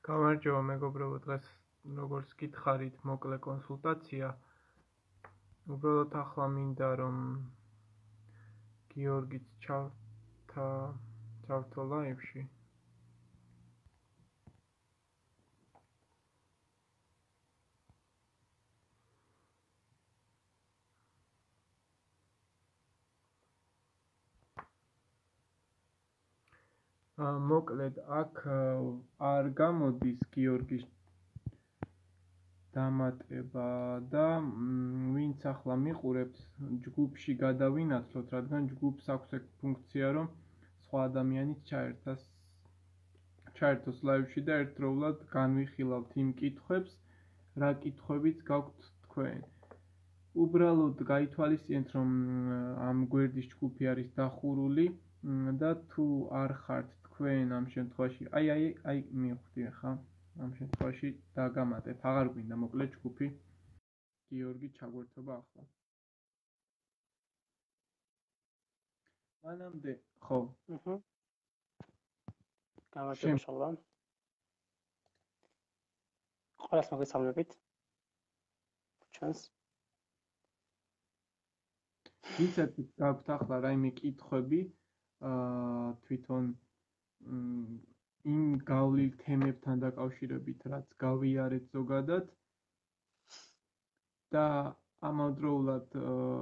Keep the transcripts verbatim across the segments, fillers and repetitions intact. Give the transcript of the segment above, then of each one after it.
გამარჯობა მეგობრებო, დღეს როგორც გითხარით, მოკლე კონსულტაცია. უბრალოდ ახლა მინდა რომ გიორგიც ჩავთა ჩავთო ლაივში. მოკლედ აქ არ გამოდის გიორგის დამატება და ვინც ახლა მიყურებს ჯგუფში გადავინაცვლოთ, რადგან ჯგუფს აქვს ეგ ფუნქცია, რომ სხვა ადამიანიც ჩაერთოს ჩაერთოს ლაივში და ერთდროულად განვიხილავთ იმ კითხვებს, რა კითხვებიც გაქვთ თქვენ. უბრალოდ გაითვალისწინეთ, რომ ამ გვერდის ჯგუფი არის დახურული და თუ არ ხართ თქვენ ამ შემთხვევაში, აი აი აი მივხვდი ხა, ამ შემთხვევაში დაგამატებ, აღარ გვინდა მოკლედ ჯგუფი გიორგი ჩაგვერთობა ახლა. მანამდე, ხო. აჰა. გამარჯობა შალვა. ყველას მოგესალმებით. ჩანს. ვისაც გაქვთ ახლა რაიმე კითხვები, აა თვითონ იმ გავლილ თემებთან დაკავშირებით, რაც გავიარეთ ზოგადად და ამავდროულად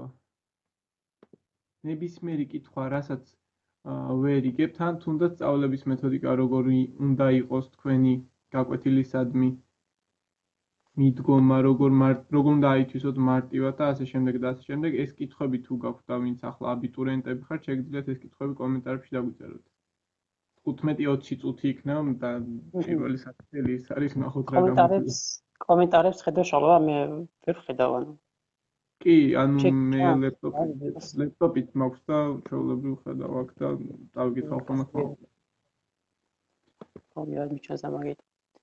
ნებისმიერი კითხვა, რასაც ვერ იგებთ, ან თუნდაც სწავლების მეთოდიკა როგორი უნდა იყოს თქვენი გაკვეთილისადმი მიდგომა, როგორ როგორ უნდა აითვისოთ მარტივად და ასე შემდეგ და ასე შემდეგ, ეს კითხვები თუ გაქვთ და ვინც ახლა აბიტურიენტები ხართ, შეგიძლიათ ეს კითხვები კომენტარებში დაგვიწეროთ. თხუთმეტი ოცი წუთი იქნება და პირველი საფრთხელი ის არის ნახოთ რა კომენტარებს კომენტარებს ხედავ შალვა, მე ვერ ხედავ ანუ. კი, ანუ მე ლეპტოპით ლეპტოპით მაქვს და ჩვეულებრივ ხედავ აქ და დავიკითხავ ხოლმე ხოლმე. ხომ რა მიჩანს ამაგით.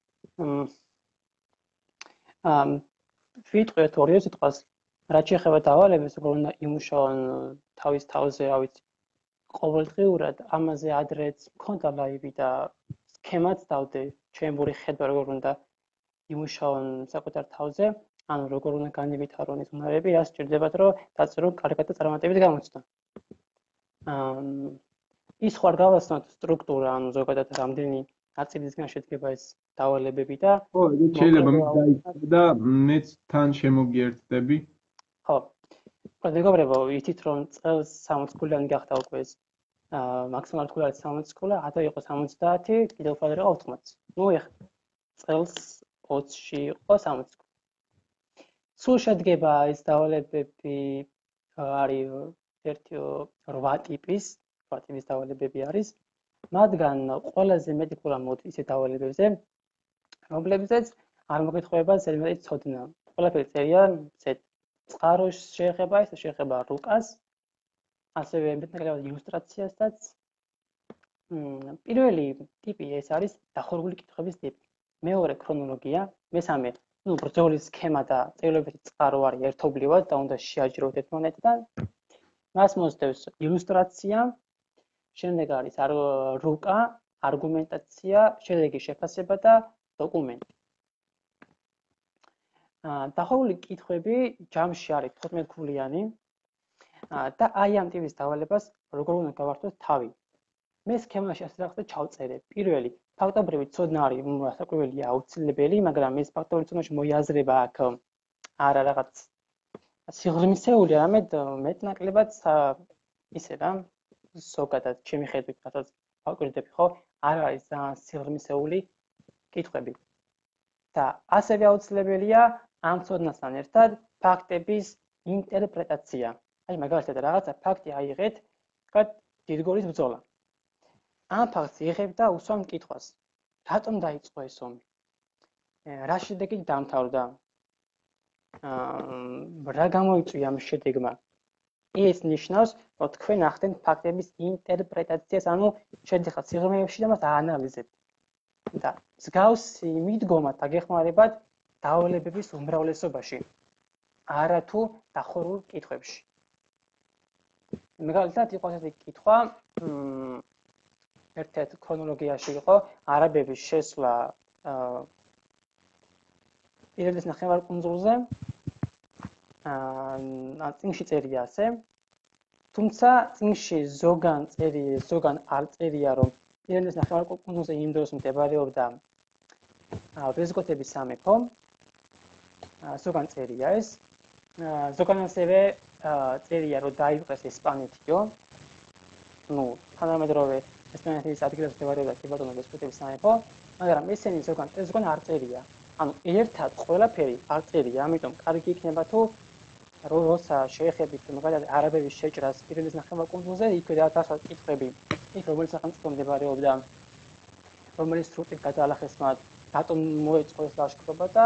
ამ ვიტყვით ორი სიტყვას, რაც შეეხება დავალებას, როგორ უნდა იმუშაონ თავის თავზე, რა ვიცი. ყოველდღიურად ამაზე ადრეც მქონდა ლაივი და სქემაც დავდე, ჩემური ხედვა როგორ უნდა იმუშაონ საკუთარ თავზე, ანუ როგორ უნდა განივითარონ ეს უნარები, რა სჭირდებათ, რომ დაწერონ კარგად და წარმატებით გამოცდონ. აა ის ხარ გავასწროთ სტრუქტურა, ანუ ზოგადად რამდენი ნაწილისგან შედგება ეს დავალებები და ხო, ეგ შეიძლება მიდაიქცე და მეც თან შემოგიერთდები. ხო. მეგობრებო, იცით რომ წელს სამოც ქულიანი გახდა უკვე ეს აა მაქსიმალური ქულიანი სამოც ქულა, ათო იყო სამოცდაათი, კიდევ უფრო იყო ოთხმოცი. ნუ ეხლა წელს ოცში იყო სამოცი. სულ შედგება ეს დავალებები არის ერთი რვა ტიპის, რვა ტიპის დავალებები არის. მათგან ყველაზე მეტი ქულა მოდის ისე დავალებებზე, რომლებზეც არ მოგეთხოვება ზედმეტი ცოდნა. ყველაფერი წერია ზედ წყაროს შეეხება, ეს შეეხება რუკას, ასევე მეტნაკლებად ილუსტრაციასაც. პირველი ტიპი ეს არის დახურული კითხვების ტიპი. მეორე ქრონოლოგია, მესამე, ну, ბრძოლის სქემა და წერილობითი წყარო არის ერთობლივად და უნდა შეაჯეროთ ერთმანეთთან. მას მოსდევს ილუსტრაცია, შემდეგ არის რუკა, არგუმენტაცია, შემდეგ შეფასება და დოკუმენტი. დახურული კითხვები ჯამში არის თხუთმეტი ქულიანი და აი ამ ტიპის დავალებას როგორ უნდა გავართოთ თავი. მე სქემაში ასე რაღაცა ჩავწერე. პირველი, ფაქტობრივი ცოდნა არის საკუთრებელია აუცილებელი, მაგრამ ეს ფაქტობრივი ცოდნაში მოიაზრება აქ არა რაღაც სიღრმისეული, არამედ მეტნაკლებად ისე რა, ზოგადად ჩემი ხედვით, რასაც ვაკვირდები, ხო, არ არის ძალიან სიღრმისეული კითხვები. და ასევე აუცილებელია ამ ცოდნასთან ერთად ფაქტების ინტერპრეტაცია. აი მაგალითად რაღაცა ფაქტი აიღეთ, თქვა დიდგორის ბრძოლა. ამ ფაქტს იღებ და უსვამ კითხვას. რატომ დაიწყო ეს ომი? რა შედეგით დამთავრდა? აა რა გამოიწვია ამ შედეგმა? ეს ნიშნავს, რომ თქვენ ახდენთ ფაქტების ინტერპრეტაციას, ანუ შედიხართ სიღრმეებში და მას აანალიზებთ. და მსგავსი მიდგომა დაგეხმარებათ დავალებების უმრავლესობაში, არა თუ დახურულ კითხვებში. მაგალითად, იყო ესეთი კითხვა, ერთ-ერთ ქრონოლოგიაში იყო არაბების შესვლა პირების ნახევარკუნძულზე აა წიგნში წერია ასე. თუმცა წიგნში ზოგან წერია, ზოგან არ წერია, რომ პირების ნახევარკუნძულზე იმ დროს მდებარეობდა ვიზგოთების სამეფო. ზოგან წერია ეს. ზოგან ასევე წერია, რომ დაიპყრეს ესპანეთიო. ну, თანამედროვე ესპანეთის ადგილას მდებარეობდა კიბატონო ვიზგოთების სამეფო, მაგრამ ესენი ზოგან ზოგან არ წერია. ანუ ერთად ყველაფერი არ წერია, ამიტომ კარგი იქნება თუ როცა შეეხებით მაგალითად არაბების შეჭრას პირების ნახევარკუნძულზე, იქვე დაასახელოს კითხვები, იქ რომელიც სახელმწიფო მდებარეობდა, რომელიც სრუტით გადაალახეს მათ, რატომ მოეწყო ეს ლაშქრობა და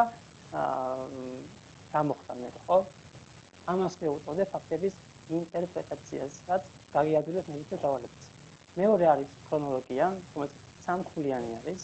რა მოხდა მე, ხო? ამას მეუწოდე ფაქტების ინტერპრეტაციას, რაც გაგიადვილებს მედიცინურ დავალებას. მეორე არის ქრონოლოგია, რომელიც სამქულიანი არის.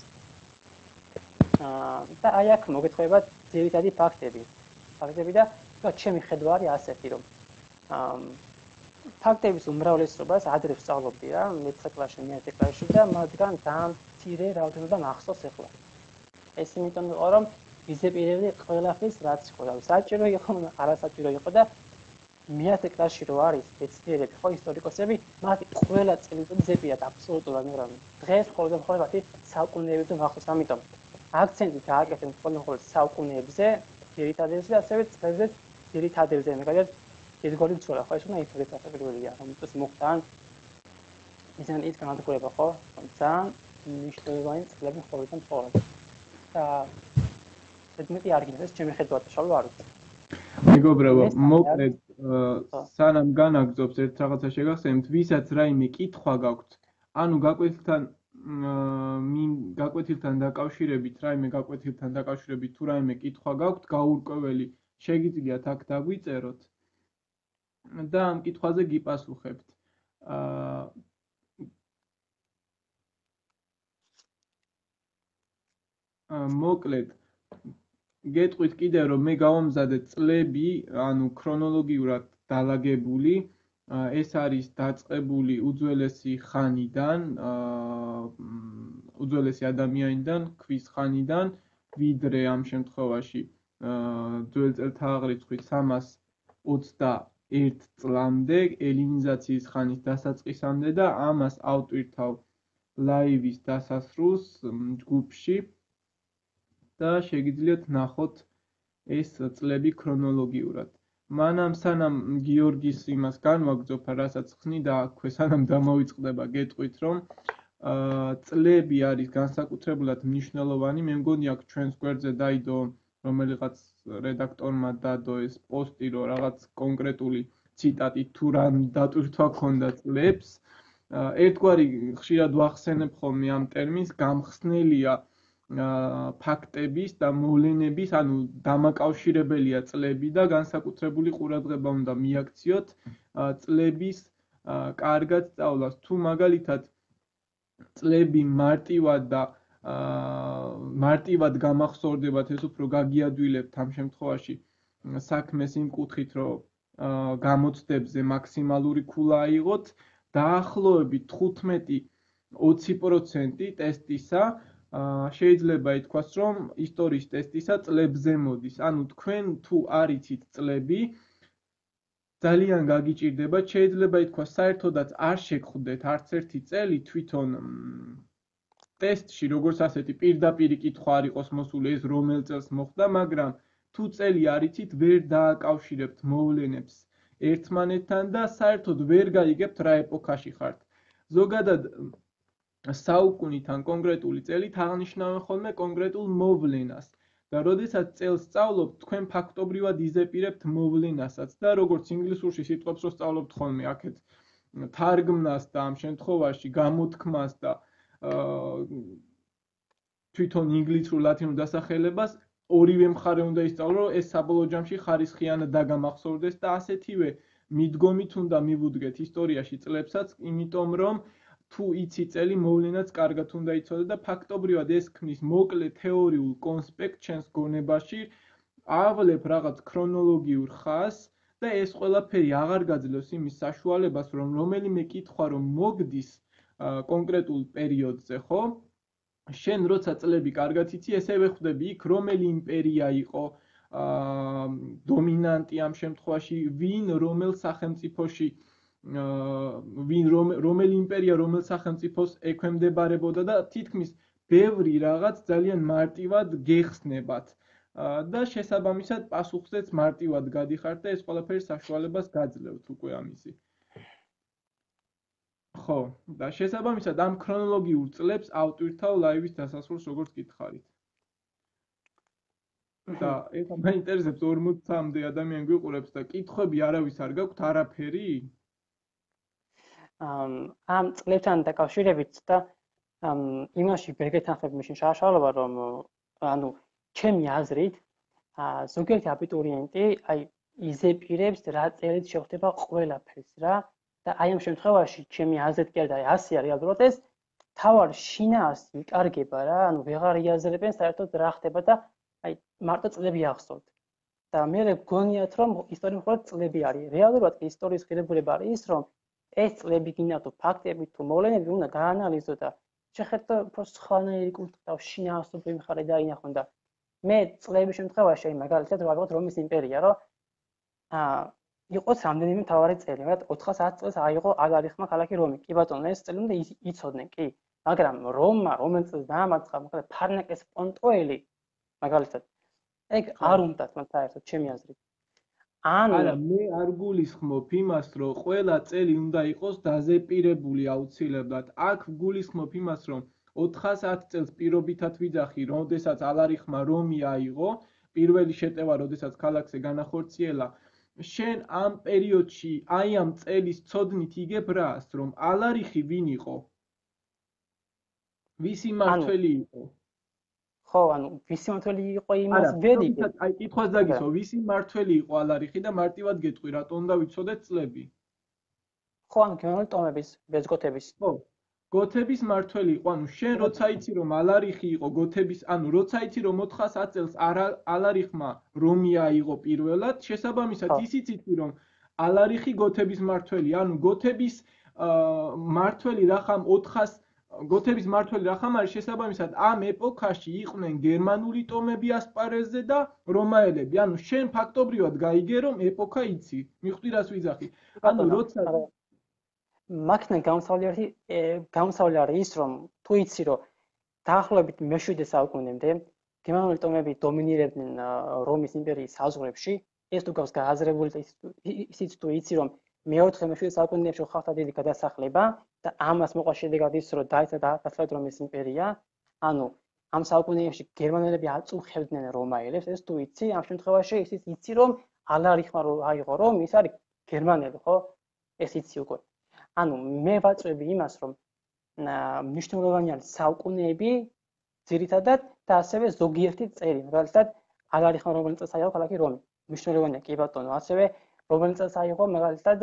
და აი აქ მოგეთხოვება ძირითადი ფაქტები. ფაქტები და ჩემი ხედვა არის ასეთი, რომ ფაქტების უმრავლესობას ადრე ვსწავლობდი რა, მეცხრე კლასში, მეათე კლასში და მათგან ძალიან მცირე რაოდენობა მახსოვს ახლა. ეს იმიტომ იყო, რომ ვიზეპირებდი ყველაფრის რაც იყო, და საჭირო იყო, არასაჭირო იყო და მეათე კლასში რო არის მეცნიერები, ხო, ისტორიკოსები, მათი ყველა წელიწადი ზეპირად აბსოლუტურად, მაგრამ დღეს მხოლოდ მხოლოდ მათი საუკუნეებზე მახსოვს, ამიტომ აქცენტი გააკეთე მხოლოდ საუკუნეებზე, ძირითადებზე, ასევე წლებზე, ძირითადებზე, მაგალითად, ეზგორი ცურა, ხო, ეს უნდა ისტორიის საფუძველია, რომელიც მოხდა ისინი ის განადგურება, ხო, ძალიან მნიშვნელოვანი წლები მხოლოდ მხოლოდ. და მეტი არ გინდა, ეს ჩემი ხედვა შავლო არ ვიცი. მეგობრებო, მოკლედ სანამ განაგრძობს ერთ რაღაცა შეგახსენებთ, ვისაც რაიმე კითხვა გაქვთ, ანუ გაკვეთილთან მინ გაკვეთილთან დაკავშირებით, რაიმე გაკვეთილთან დაკავშირებით თუ რაიმე კითხვა გაქვთ, გაურკვეველი, შეგიძლიათ აქ დაგვიწეროთ და ამ კითხვაზე გიპასუხებთ. აა მოკლედ გეტყვით კიდე რომ მე გავამზადე წლები, ანუ ქრონოლოგიურად დალაგებული, ეს არის დაწყებული უძველესი ხანიდან, უძველესი ადამიანიდან, ქვის ხანიდან, ვიდრე ამ შემთხვევაში ძველი წელთაღრიცხვით სამას ოცდაერთ წლამდე, ელინიზაციის ხანის დასაწყისამდე და ამას ავტვირთავ ლაივის დასასრულს ჯგუფში. და შეგიძლიათ ნახოთ ეს წლები ქრონოლოგიურად. მანამ სანამ გიორგის იმას განვაგრძობ, რასაც ხნიდა აქვე სანამ დამოვიწყდება, გეტყვით რომ წლები არის განსაკუთრებულად მნიშვნელოვანი. მე მგონი აქ ჩვენს გვერდზე დაიდო რომელიღაც რედაქტორმა დადო ეს პოსტი, რომ რაღაც კონკრეტული ციტატი თუ რამ დატვირთვა ქონდა წლებს. ერთგვარი ხშირად ვახსენებ ხოლმე ამ ტერმინს, გამხსნელია ფაქტების და მოვლენების, ანუ დამაკავშირებელია წლები და განსაკუთრებული ყურადღება უნდა მიაქციოთ წლების კარგად სწავლას. თუ მაგალითად წლები მარტივად და მარტივად გამახსოვდებათ, ეს უფრო გაგიადვილებთ ამ შემთხვევაში საქმეს იმ კუთხით, რომ გამოცდებზე მაქსიმალური ქულა აიღოთ, დაახლოებით თხუთმეტი ოცი პროცენტი ტესტისა შეიძლება ითქვას, რომ ისტორიის ტესტისა წლებზე მოდის. ანუ თქვენ თუ არიცით წლები, ძალიან გაგიჭირდებათ, შეიძლება ითქვას, საერთოდაც არ შეგხვდეთ არც ერთი წელი თვითონ ტესტში, როგორც ასეთი პირდაპირი კითხვა არ იყოს მოსული, ეს რომელ წელს მოხდა, მაგრამ თუ წელი არიცით, ვერ დააკავშირებთ მოვლენებს ერთმანეთთან და საერთოდ ვერ გაიგებთ რა ეპოქაში ხართ. ზოგადად საუკუნით ან კონკრეტული წელით აღნიშნავენ ხოლმე კონკრეტულ მოვლენას და როდესაც წელს სწავლობთ, თქვენ ფაქტობრივად იზეპირებთ მოვლენასაც და როგორც ინგლისურში სიტყვებს რო სწავლობთ ხოლმე აქეთ თარგმნას და ამ შემთხვევაში გამოთქმას და თვითონ ინგლისურ ლათინურ დასახელებას ორივე მხარე უნდა ისწავლო, რომ ეს საბოლოო ჯამში ხარისხიანად დაგამახსოვრდეს და ასეთივე მიდგომით უნდა მივუდგეთ ისტორიაში წლებსაც, იმიტომ რომ თუ იცი წელი, მოვლენაც კარგად უნდა იცოდე და ფაქტობრივად ეს ქმნის მოკლე თეორიულ კონსპექტს ჩვენს გონებაში, ავლებ რაღაც ქრონოლოგიურ ხაზს და ეს ყველაფერი აღარ გაძლევს იმის საშუალებას, რომ რომელიმე კითხვა რომ მოგდის კონკრეტულ პერიოდზე, ხო? შენ როცა წლები კარგად იცი, ესევე ხვდები იქ რომელი იმპერია იყო აა დომინანტი ამ შემთხვევაში, ვინ რომელ სახელმწიფოში ვინ რომელი იმპერია რომელ სახელმწიფოს ექვემდებარებოდა და თითქმის ბევრი რაღაც ძალიან მარტივად გეხსნებათ და შესაბამისად პასუხზეც მარტივად გადიხართ და ეს ყველაფერი საშუალებას გაძლევთ უკვე ამისი. ხო, და შესაბამისად ამ ქრონოლოგიურ წლებს ავტვირთავ ლაივის დასასრულს როგორც გითხარით. და ეხლა მაინტერესებს ორმოცამდე ადამიანი გვიყურებს და კითხვები არავის არ გაქვთ არაფერი? ამ ამ წლებთან დაკავშირებით და ამ იმაში ვერგეთანხმებ მაშინ საშუალება რომ ანუ ჩემი აზრით ზოგიერთი აბიტურიენტი აი იზეპირებს რა წელით შეხვდება ყველაფერს რა და აი ამ შემთხვევაში ჩემი აზრით კი არა და ასე არის რეალურად ეს თავარ შინას იკარგება რა ანუ ვეღარ იაზრებენ საერთოდ რა ხდება და აი მარტო წლები ახსოვთ და მე გგონიათ რომ ისტორია მხოლოდ წლები არის რეალურად კი ისტორიის ღირებულება არის ის რომ ეს წლები გინდა თუ ფაქტები თუ მოვლენები უნდა გაანალიზო და შეხედო უფრო სხვანაირი კულტურა და შინაარსობრივი მხარე დაინახონ და მე წლების შემთხვევაში აი მაგალითად რა ვიღოთ რომის იმპერია რომ აა იყოს რამდენიმე მთავარი წელი, მაგრამ ოთხას ათი წელს აიღო აგარიხმა ქალაქი რომი. კი ბატონო, ეს წელი უნდა იცოდნენ, კი. მაგრამ რომმა რომელ წელს დაამარცხა, მაგალითად ფარნაკეს პონტოელი, მაგალითად. ეგ არ უნდათ მათ საერთოდ ჩემი აზრით. ანუ არა, მე არ გულისხმობ იმას, რომ ყველა წელი უნდა იყოს დაზეპირებული აუცილებლად. აქ გულისხმობ იმას, რომ ოთხას ათი წელს პირობითად ვიძახი, როდესაც ალარიხმა რომი აიღო, პირველი შეტევა, როდესაც ქალაქზე განახორციელა შენ ამ პერიოდში აი ამ წელის ცოდნით იგებ რას, რომ ალარიხი ვინ იყო? ვისი მართველი იყო? ხო, ანუ ვისი მართველი იყო იმას ვედიკი. აი კითხვას დაგისვა, ვისი მართველი იყო ალარიხი და მარტივად გეტყვი, რატო უნდა ვიცოდეთ წლები? ხო, ანუ გენერალი ტომების, ბეზგოთების. ხო. გოთების მართველი იყო, ანუ შენ როცა იცი რომ ალარიხი იყო გოთების, ანუ როცა იცი რომ ოთხას ათი წელს ალარიხმა რომი აიღო პირველად, შესაბამისად ისიც იცი რომ ალარიხი გოთების მართველი, ანუ გოთების მართველი რახამ ოთხას გოთების მართველი რახამ არის შესაბამისად ამ ეპოქაში იყვნენ გერმანული ტომები ასპარეზზე და რომაელები, ანუ შენ ფაქტობრივად გაიგე რომ ეპოქა იცი. მიხვდი რას ვიძახი? ანუ როცა მაგნან გამოსავალი არის გამოსავალი არის ის რომ თუ იცი რომ დაახლოებით მეშვიდე საუკუნემდე გერმანული ტომები დომინირებდნენ რომის იმპერიის საზღვრებში ეს თუ გავს გააზრებული და ისიც თუ იცი რომ მეოთხე მეშვიდე საუკუნეებში ხალხთა დიდი გადასახლება და ამას მოყვა შედეგად ის რომ დაიწყო დასავლეთ რომის იმპერია ანუ ამ საუკუნეებში გერმანელები აწუხებდნენ რომაელებს ეს თუ იცი ამ შემთხვევაში ისიც იცი რომ ალარიხმა რო აიღო რომ ის არის გერმანელი ხო ეს იცი უკვე ანუ მე ვაწვევი იმას, რომ მნიშვნელოვანი არის საუკუნეები ძირითადად და ასევე ზოგიერთი წელი, მაგალითად, ალარიხმა რომელი წელს აიღო ქალაქი რომი. მნიშვნელოვანია კი ბატონო, ასევე რომელი წელს აიღო მაგალითად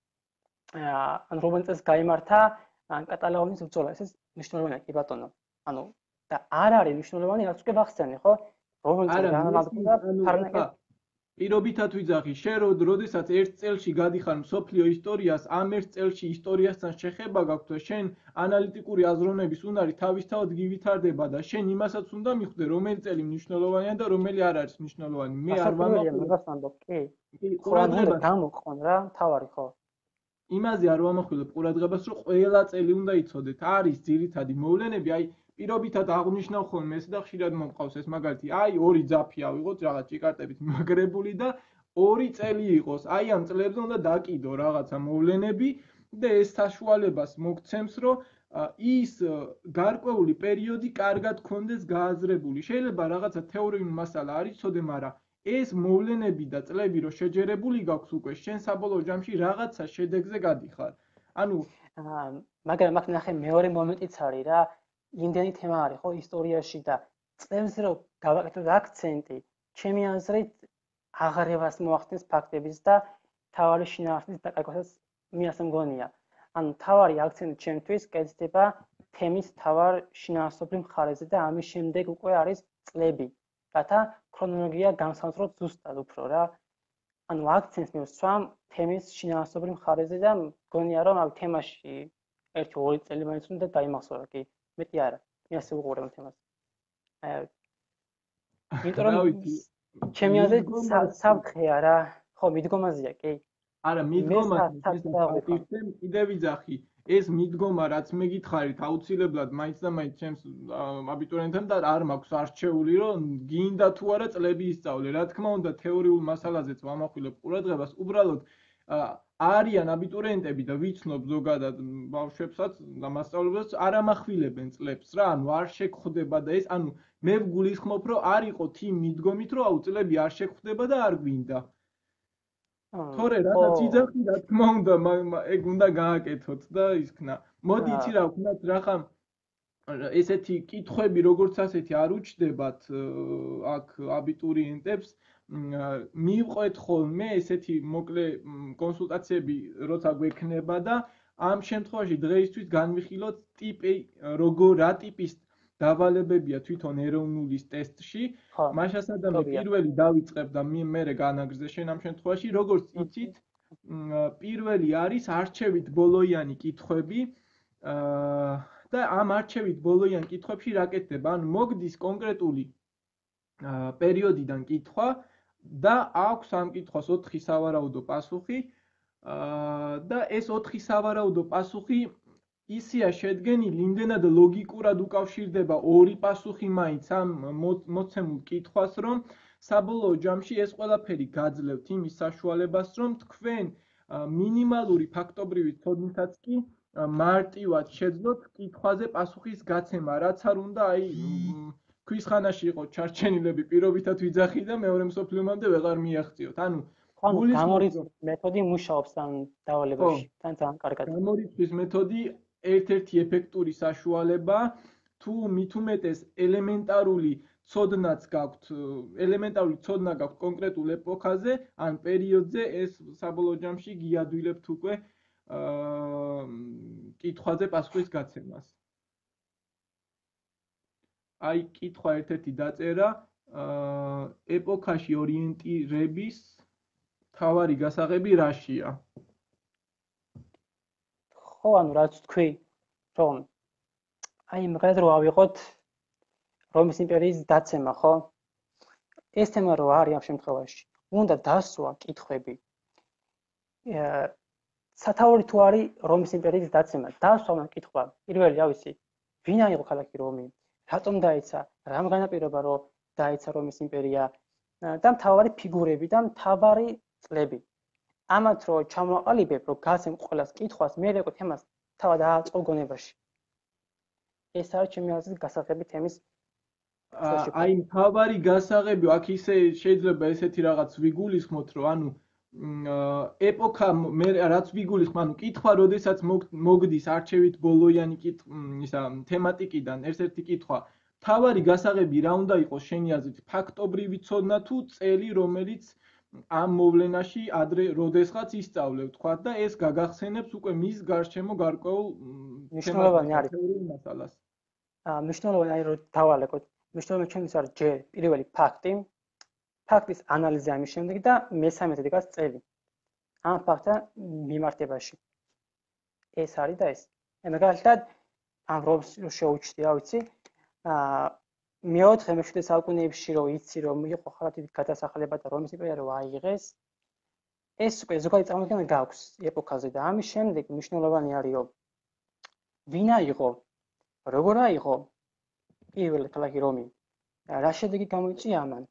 ან რომელი წელს გაიმართა კატალონიის ბრძოლა, ეს მნიშვნელოვანია კი ბატონო. ანუ და არ არის მნიშვნელოვანი, რაც უკვე ვახსენე, ხო? რომელი წელს განამართა ფარნაკე პირობითად ვიძახი, შენ როდესაც ერთ წელში გადიხარ მსოფლიო ისტორიას, ამ ერთ წელში ისტორიასთან შეხება გაქვს და შენ ანალიტიკური აზროვნების უნარი თავისთავად გივითარდება და შენ იმასაც უნდა მიხვდე, რომელი წელი მნიშვნელოვანია და რომელი არ არის მნიშვნელოვანი. მე არ ვამახვილებ, კი. ყურადღებას გამოყონ რა, თავარი ხო. იმაზე არ ვამახვილებ ყურადღებას, რომ ყველა წელი უნდა იცოდეთ. არის ძირითადი მოვლენები, აი პირობითად აღნიშნავ ხოლმე ეს და ხშირად მომყავს ეს მაგალითი, აი ორი ძაფი ავიღოთ რაღაც ჭიკარტებით მაგრებული და ორი წელი იყოს. აი ამ წლებზე უნდა დაკიდო რაღაცა მოვლენები და ეს საშუალებას მოგცემს, რომ ის გარკვეული პერიოდი კარგად გქონდეს გააზრებული. შეიძლება რაღაცა თეორიული მასალა არ იცოდე, მაგრამ ეს მოვლენები და წლები რო შეჯერებული გაქვს უკვე, შენ საბოლოო ჯამში რაღაცა შედეგზე გადიხარ. ანუ მაგრამ მაგ ნახე მეორე მომენტიც არის რა იმდენი თემა არის ხო ისტორიაში და წლებზე რომ გავაკეთოთ აქცენტი, ჩემი აზრით აღარებას მოახდენს ფაქტების და თავარი შინაარსის დაკარგვასაც მე ასე მგონია. ანუ თავარი აქცენტი ჩემთვის კეთდება თემის თავარ შინაარსობრივ მხარეზე და ამის შემდეგ უკვე არის წლები. რათა ქრონოლოგია განსაზღვროთ ზუსტად უფრო რა. ანუ აქცენტს მივსვამ თემის შინაარსობრივ მხარეზე და მგონია რომ ამ თემაში ერთი ორი წელი მაინც უნდა დაიმახსოვრა კი. მეტი არა. იმას უყურებ თემას. აი, იმიტომ რა რომ ვიცი, ჩემი აზრით მიდგომას საფრთხეა რა. ხო, მიდგომაზეა, კი. არა, მე მიდგომას საც ეს წავიღო. პატივცემ კიდე ვიძახი. ეს მიდგომა რაც მე გითხარით აუცილებლად მაინც და მაინც ჩემს აბიტურიენტთან და არ მაქვს არჩეული რომ გინდა თუ არა წლები ისწავლე. რა თქმა უნდა თეორიულ მასალაზეც ვამახვილებ ყურადღებას, უბრალოდ არიან აბიტურიენტები და ვიცნობ ზოგადად ბავშვებსაც და მასწავლებელს არ ამახვილებენ წლებს რა, ანუ არ შეგხვდება და ეს, ანუ მე ვგულისხმობ რომ არ იყოთ იმ მიდგომით რომ აუ წლები არ შეგხვდება და არ გვინდა. თორე რაღაც იძახი რა თქმა უნდა ეგ უნდა გააკეთოთ და ისქნა. მოდი იცი რა ვქნათ რახა ესეთი კითხვები როგორც ასეთი არ უჩნდებათ აქ აბიტურიენტებს მივყვეთ ხოლმე ესეთი მოკლე კონსულტაციები როცა გვექნება და ამ შემთხვევაში დღეისთვის განვიხილოთ ტიპი როგორ რა ტიპის დავალებებია თვითონ ეროვნულის ტესტში. მაშასადამე პირველი დავიწყებ და მე განაგრძე შენ ამ შემთხვევაში, როგორც იცით, პირველი არის არჩევით ბოლოიანი კითხვები და ამ არჩევით ბოლოიან კითხვებში რა კეთდება? ანუ მოგდის კონკრეტული პერიოდიდან კითხვა და აქვს ამ კითხვას ოთხი სავარაუდო პასუხი და ეს ოთხი სავარაუდო პასუხი ისია შედგენილი, იმდენად ლოგიკურად უკავშირდება ორი პასუხი მაინც ამ მოცემულ კითხვას, რომ საბოლოო ჯამში ეს ყველაფერი გაძლევთ იმის საშუალებას, რომ თქვენ მინიმალური ფაქტობრივი ცოდნითაც კი მარტივად შეძლოთ კითხვაზე პასუხის გაცემა, რაც არ უნდა აი ქვის ხანაში იყო ჩარჩენილები პირობითად ვიძახი და მეორე მსოფლიო ომამდე ვეღარ მიაღწიოთ. ანუ გამორიცხვის მეთოდი მუშაობს ამ დავალებაში, თან თან კარგად. გამორიცხვის მეთოდი ერთ-ერთი ეფექტური საშუალება თუ მით უმეტეს ელემენტარული ცოდნაც გაქვთ, ელემენტარული ცოდნა გაქვთ კონკრეტულ ეპოქაზე, ან პერიოდზე ეს საბოლოო ჯამში გიადვილებთ უკვე აა კითხვაზე პასუხის გაცემას. აი კითხვა ერთ-ერთი დაწერა აა ეპოქაში ორიენტირების თავარი გასაღები რაშია? ხო, ანუ რაც თქვი, რომ აი მაგალითად რო ავიღოთ რომის იმპერიის დაცემა, ხო? ეს თემა რო არის ამ შემთხვევაში, უნდა დასვა კითხვები. აა სათაური თუ არის რომის იმპერიის დაცემა, დასვა ამ კითხვა. პირველი, რა ვიცი, ვინ იყო ქალაქი რომი? რატომ დაეცა? რამ განაპირობა რომ დაეცა რომის იმპერია? და მთავარი ფიგურები და მთავარი წლები. ამათ რო ჩამოაყალიბებ, რომ გასცემ ყველას კითხვას, მე რეკო თემას თავად ააწყო გონებაში. ეს არის ჩემი აზრით გასაღები თემის. აი, მთავარი გასაღები, აქ ისე შეიძლება ესეთი რაღაც ვიგულისხმოთ, რომ ანუ ეპოქა მე რაც ვიგულისხმ, ანუ კითხვა, როდესაც მოგდის არჩევით ბოლოიანი ისა თემატიკიდან ერთ-ერთი კითხვა, მთავარი გასაღები რა უნდა იყოს შენი აზრით, ფაქტობრივი ცოდნა თუ წელი, რომელიც ამ მოვლენაში ადრე როდესღაც ისწავლებ, თქვა და ეს გაგახსენებს უკვე მის გარშემო გარკვეულ მნიშვნელოვანი არის მასალას. აა მნიშვნელოვანი არის რომ დავალეკოთ. მნიშვნელოვანი ჩემთვის არის ჯერ პირველი ფაქტი, ფაქტის ანალიზი ამის შემდეგ და მესამე დგას წელი. ამ ფაქტთან მიმართებაში. ეს არის და ეს. მაგალითად ამ რომს შეუჩდი, რა ვიცი, აა მეოთხე მეხუთე საუკუნეებში რო იცი რომ იყო ხალხი გადასახლება და რომის იმპერია რო აიღეს ეს უკვე ზოგადად წარმოქმნა გაქვს ეპოქაზე და ამის შემდეგ მნიშვნელოვანი არის რომ ვინ აიღო როგორ აიღო პირველი ქალაქი რომი რა შედეგი გამოიწვია ამან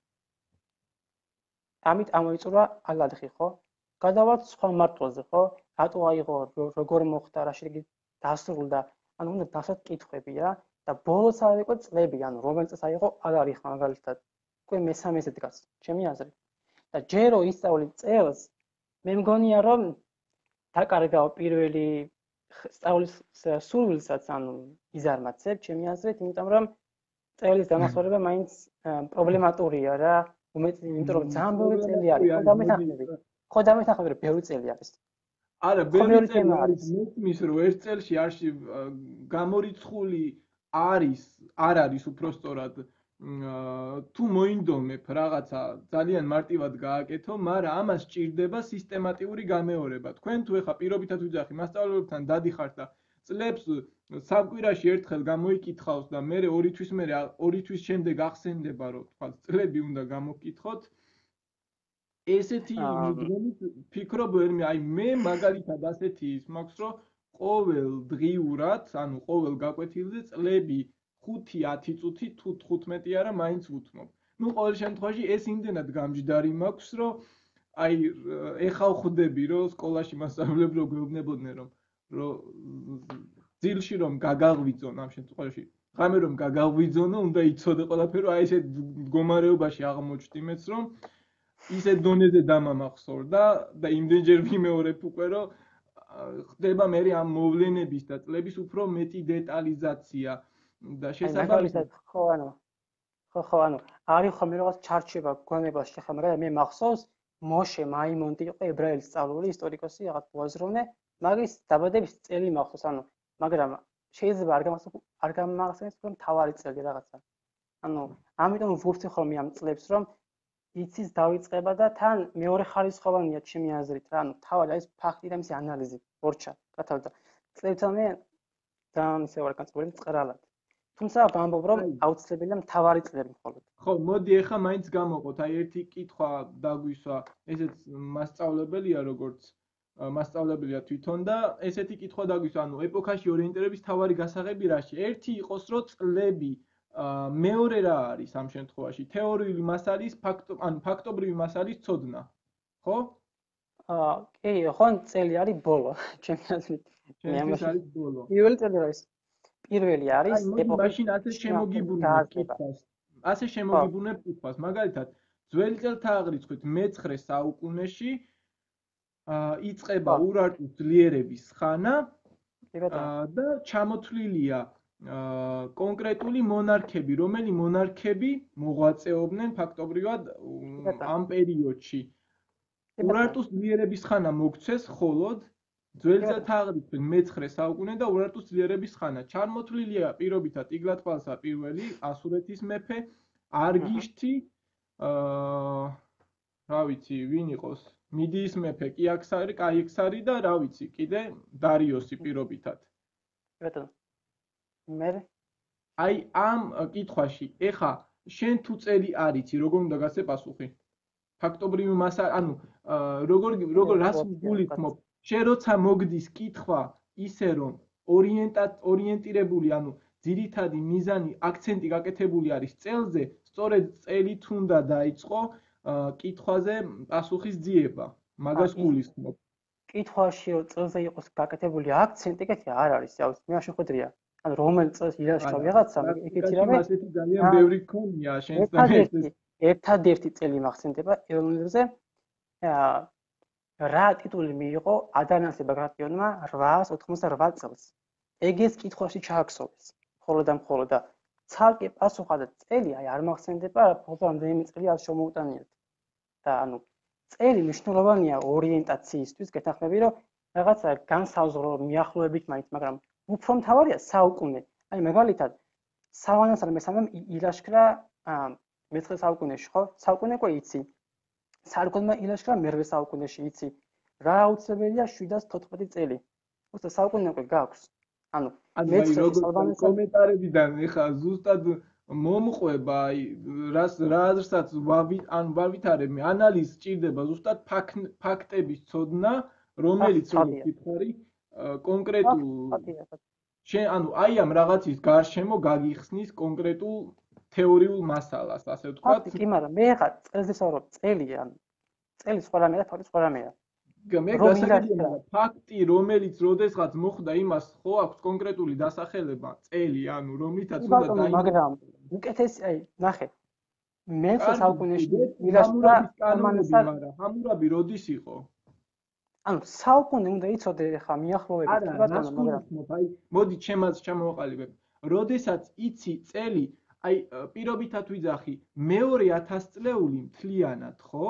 ამით ამოიწურა ალათხი ხო გადავალთ სხვა მარტოზე ხო რატო აიღო როგორ მოხდა რა შედეგი დასრულდა ანუ უნდა დასვათ კითხვები რა და ბოლოს არ იყო წლები, ანუ რომელიც წელს აიღო, არ არის ხა მაგალითად. უკვე მესამეზე დგას, ჩემი აზრით. და ჯერო ისწავლი წელს, მე მგონია რომ დაკარგავ პირველი სწავლის სურვილსაც, ანუ იზარმაცებ, ჩემი აზრით, იმიტომ რომ წელის დამახსოვრება მაინც პრობლემატურია რა, უმეტი, იმიტომ რომ ძალიან ბევრი წელი არის, ხო დამეთანხმები. ხო დამეთანხმები, რომ ბევრი წელი არის. არა, ბევრი წელი არის, მის რომ ერთ წელში არ გამორიცხული არის, არ არის უпростоრად თუ მოინდომებ რაღაცა ძალიან მარტივად გააკეთო, მაგრამ ამას სჭირდება სისტემატიური გამეორება. თქვენ თუ ეხა პირობითად ვიძახი, მასწავლებლებთან დადიხართ და წლებს სამკვირაში ერთხელ გამოიკითხავს და მე ორი თვის მერე ორი თვის შემდეგ ახსენდება, რომ თქვა წლები უნდა გამოკითხოთ. ესეთი მიგრენით ფიქრობ ვერმე, აი მე მაგალითად ასეთი ის მაქვს, რომ ყოველ დღიურად, ანუ ყოველ გაკვეთილზე წლები ხუთი ათი წუთი თუ თხუთმეტი არა მაინც ვუთმობ. ნუ ყოველ შემთხვევაში ეს იმდენად გამჯდარი მაქვს, რომ აი ეხა ხვდები, რომ სკოლაში მასწავლებლები რო გვეუბნებოდნენ, რომ რომ ძილში რომ გაგაღვიძონ ამ შემთხვევაში, ღამე რომ გაგაღვიძონო, უნდა იცოდე ყველაფერი, რომ აი ესე მდგომარეობაში აღმოჩნდი მეც, რომ ისე დონეზე დამამახსოვრდა და იმდენჯერ ვიმეორებ უკვე, რომ ხდება მე ამ მოვლენების და წლების უფრო მეტი დეტალიზაცია და შესაბამისად ხო ანუ ხო ხო ანუ არის ხოლმე რაღაც ჩარჩება გონებას შეხამრა მე მახსოვს მოშე მაიმონტი იყო ებრაელი სწავლული ისტორიკოსი რაღაც ბუაზრონე მაგის დაბადების წელი მახსოვს ანუ მაგრამ შეიძლება არ გამახსოვს არ გამახსენებს რომ თავარი წელი რაღაცა ანუ ამიტომ ვურცი ხოლმე ამ წლებს რომ იცის დაიწყება და თან მეორე ხარისხოვანია ჩემი აზრით რა ანუ თავი ეს ფაქტი და მისი ანალიზი ორჩა გათავდა წლებთანე და ისე ვარ განწყობილი წყრალად თუმცა ვამბობ რომ აუცილებელია მთავარი წლები მხოლოდ ხო მოდი ეხა მაინც გამოვყოთ აი ერთი კითხვა დაგვისვა ესეც მასწავლებელია როგორც მასწავლებელია თვითონ და ესეთი კითხვა დაგვისვა ანუ ეპოქაში ორიენტირების მთავარი გასაღები რაში ერთი იყოს რომ წლები მეორე რა არის ამ შემთხვევაში თეორიული მასალის ფაქტო ანუ ფაქტობრივი მასალის ცოდნა ხო? აა კი ხო წელი არის ბოლო ჩემი აზრით მე ამაში არის ბოლო პირველი წელი არის პირველი არის ეპოქაში ასე შემოგიბუნებ კითხვას ასე შემოგიბუნებ კითხვას მაგალითად ძველი წელთაღრიცხვით მეცხრე საუკუნეში აა იწყება ურარტუს ძლიერების ხანა და ჩამოთვლილია კონკრეტული მონარქები, რომელი მონარქები მოღვაწეობდნენ ფაქტობრივად ამ პერიოდში. ურარტუს ძლიერების ხანა მოგვცეს მხოლოდ ძველი წელთაღრიცხვით მეცხრე საუკუნე და ურარტუს ძლიერების ხანა. ჩამოთვლილია პირობითად ტიგლათ-პალსა პირველი, ასურეთის მეფე, არგიშთი, აა რა ვიცი, ვინ იყოს? მიდიის მეფე, კიაქსარი, კაიქსარი და რა ვიცი, კიდე დარიოსი პირობითად. ბატონო მე აი ამ კითხვაში ეხა შენ თუ წელი არიცი როგორ უნდა გასცე პასუხი ფაქტობრივი მასა ანუ როგორ როგორ რას გულისხმობ შენ როცა მოგდის კითხვა ისე რომ ორიენტა ორიენტირებული ანუ ძირითადი მიზანი აქცენტი გაკეთებული არის წელზე სწორედ წელით უნდა დაიწყო კითხვაზე პასუხის ძიება მაგას გულისხმობ კითხვაში რომ წელზე იყოს გაკეთებული აქცენტი კეთია არ არის ავს მე შეხვედრია ანუ რომელ წელს ილაშქრა ვიღაცა ეგეთი რამე ასეთი ძალიან ბევრი ქონია შენს და ეს ერთადერთი წელი მახსენდება ეროვნულზე რა ტიტული მიიღო ადანასე ბაგრატიონმა რვაას ოთხმოცდაოთხ წელს ეგ ეს კითხვაში ჩააქსოვეს ხოლო და მხოლოდ და ცალკე პასუხად წელი აი არ მახსენდება ფოტო რამდენიმე წელი არ შემოუტანიათ და ანუ წელი მნიშვნელოვანია ორიენტაციისთვის გეთანხმები რომ რაღაცა განსაზღვრო მიახლოებით მაინც მაგრამ უფრო მთავარია საუკუნე. აი მაგალითად სავანასთან მესამემ ილაშქრა მეცხრე საუკუნეში, ხო? საუკუნე ყო იცი. სარგონმა ილაშქრა მერვე საუკუნეში იცი. რა აუცილებელია შვიდას თოთხმეტი წელი. უბრალოდ საუკუნე ყო გაქვს. ანუ მეცხრე სავანასთან კომენტარებიდან ეხა ზუსტად მომყვება აი რას რა აზრსაც ვავი ან ვავითარებ მე ანალიზი სჭირდება ზუსტად ფაქტების ცოდნა, რომელიც როგორც ვითხარი კონკრეტულ შენ ანუ აი ამ რაღაცის გარშემო გაგიხსნის კონკრეტულ თეორიულ მასალას, ასე ვთქვათ. კი, მაგრამ მე ხა წელზე ვსაუბრობ, წელი ან წელი სხვა რამეა, ფაქტი სხვა რამეა. მე გასაგებია ფაქტი, რომელიც როდესღაც მოხდა იმას, ხო აქვს კონკრეტული დასახელება, წელი, ანუ რომლითაც უნდა დაიმოწმოს. მაგრამ უკეთესი, აი, ნახე. მეცხრე საუკუნეში ილაშქრა კანონები, მაგრამ ჰამურაბი როდის იყო? ანუ საუკუნე უნდა იცოდე ხა მიახლოებით ბატონო მაგრამ აი მოდი ჩემაც ჩამოვაყალიბებ როდესაც იცი წელი აი პირობითად ვიძახი მეორე ათას წლეული მთლიანად ხო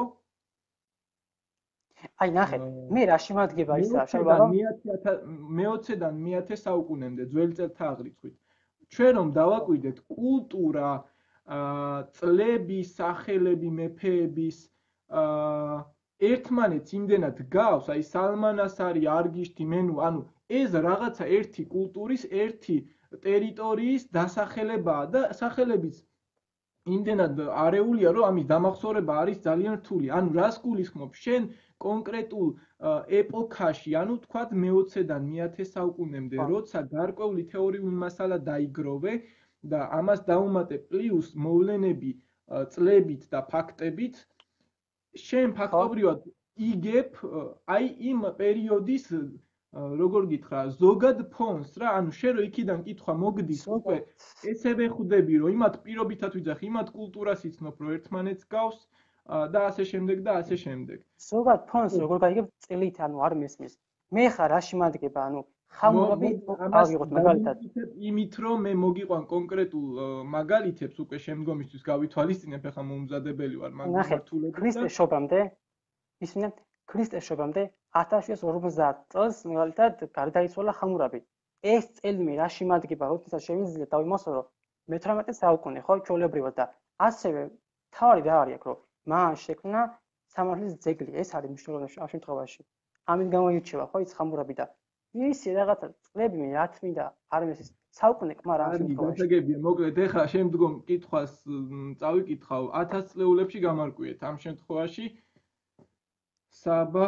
აი ნახე მე რა შემადგება ისა შეიძლება რომ მეოცედან მეათე საუკუნემდე ძველი წელთაღრიცხვით ჩვენ რომ დავაკვირდეთ კულტურა წლები სახელები მეფეების ერთმანეთს იმდენად გავს, აი სალმანას არის არგიშთი, მენუ, ანუ ეს რაღაცა ერთი კულტურის, ერთი ტერიტორიის დასახელებაა და სახელებიც იმდენად არეულია, რომ ამის დამახსოვრება არის ძალიან რთული. ანუ რას გულისხმობ? შენ კონკრეტულ ეპოქაში, ანუ თქვათ მეოცედან მეათე საუკუნემდე, როცა გარკვეული თეორიული მასალა დაიგროვე და ამას დაუმატე პლუს მოვლენები წლებით და ფაქტებით, შენ ფაქტობრივად იგებ აი იმ პერიოდის როგორ გითხრა, ზოგად ფონს რა, ანუ შენ რო იქიდან კითხვა მოგდის, უკვე ესევე ხვდები, რომ იმათ პირობითად ვიძახი, იმათ კულტურას იცნობ, რომ ერთმანეთს გავს და ასე შემდეგ და ასე შემდეგ. ზოგად ფონს როგორ გაიგებ წელით, ანუ არ მესმის. მე ხარ რაში მადგება, ანუ ხამურები ავიღოთ მაგალითად. იმით რომ მე მოგიყვან კონკრეტულ მაგალითებს უკვე შემდგომისთვის გავითვალისწინებ, ახლა მომზადებელი ვარ მაგ მართულებით. ქრისტეს შობამდე ისინი ქრისტეს შობამდე ათას შვიდს ორმოცდაათ წელს მაგალითად გარდაიცვალა ხამურაბი. ეს წელი მე რაში მადგება, როდესაც შევიძლია დავიმახსოვრო მეთვრამეტე საუკუნე, ხო, ჩვეულებრივად და ასევე თავი რა არის აქ, რომ მან შექმნა სამართლის ძეგლი, ეს არის მნიშვნელოვანი ამ შემთხვევაში. ამით გამოირჩევა, ხო, ის ხამურაბი და ისი რაღაცა წლები მე რა თმინდა არ მესის საუკუნე კმარ ამ შემთხვევაში. არის გასაგებია, მოკლედ ეხლა შემდგომ კითხვას წავიკითხავ ათას წლეულებში გამარკვიეთ ამ შემთხვევაში. საბა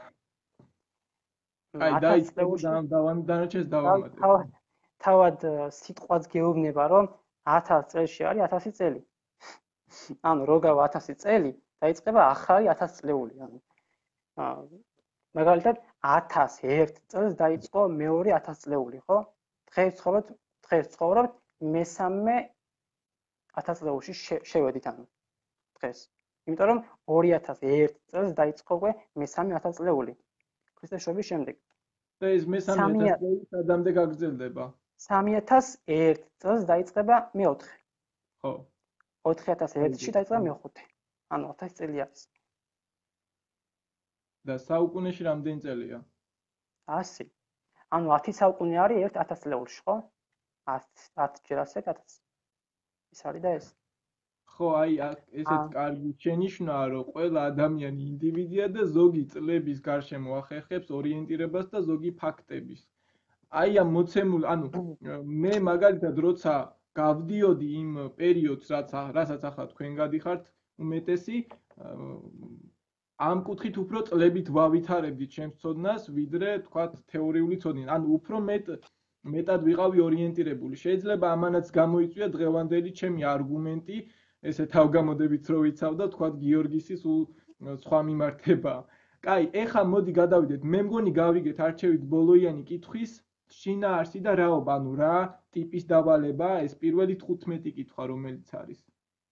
აი დაიწყება დავამ დანარჩენს დავამატებ. თავად სიტყვაც გეუბნება, რომ ათას წელში არის ათასი წელი. ანუ როგავა ათასი წელი დაიწყება ახალი ათას წლეული, ანუ მაგალითად ათას ერთ წელს დაიწყო მეორე ათას წლეული, ხო? დღეს ცხოვრობთ, დღეს ცხოვრობთ მესამე ათას წლეულში შევედით ანუ დღეს. იმიტომ რომ ორი ათას ერთ წელს დაიწყო უკვე მესამე ათას წლეული. ქრისტეს შობის შემდეგ. და ეს მესამე ათას წლეული სადამდე გაგრძელდება? სამი ათას ერთ წელს დაიწყება მეოთხე. ხო. ოთხი ათას ერთში დაიწყება მეხუთე. ანუ ათასი წელი არის. და საუკუნეში რამდენი წელია? ასი. ანუ ათი საუკუნე არის ერთ ათას წლეულში, ხო? ათი ჯერ ასე ათას. ის არის და ეს. ხო, აი ესეც კარგი შენიშვნაა, რომ ყველა ადამიანი ინდივიდია და ზოგი წლების გარშემო ახერხებს ორიენტირებას და ზოგი ფაქტების. აი ამ მოცემულ, ანუ მე მაგალითად როცა გავდიოდი იმ პერიოდს, რაც რასაც ახლა თქვენ გადიხართ, უმეტესი ამ კუთხით უფრო წლებით ვავითარებდით ჩემს ცოდნას, ვიდრე თქვათ თეორიული ცოდნით. ანუ უფრო მეტ მეტად ვიყავი ორიენტირებული. შეიძლება ამანაც გამოიწვია დღევანდელი ჩემი არგუმენტი, ესე თავგამოდებით რო ვიცავ და თქვათ გიორგისის სხვა მიმართება. კაი, ეხა მოდი გადავიდეთ. მე მგონი გავიგეთ არჩევით ბოლოიანი კითხვის შინაარსი და რაობა, ანუ რა ტიპის დავალება ეს პირველი თხუთმეტი კითხვა რომელიც არის.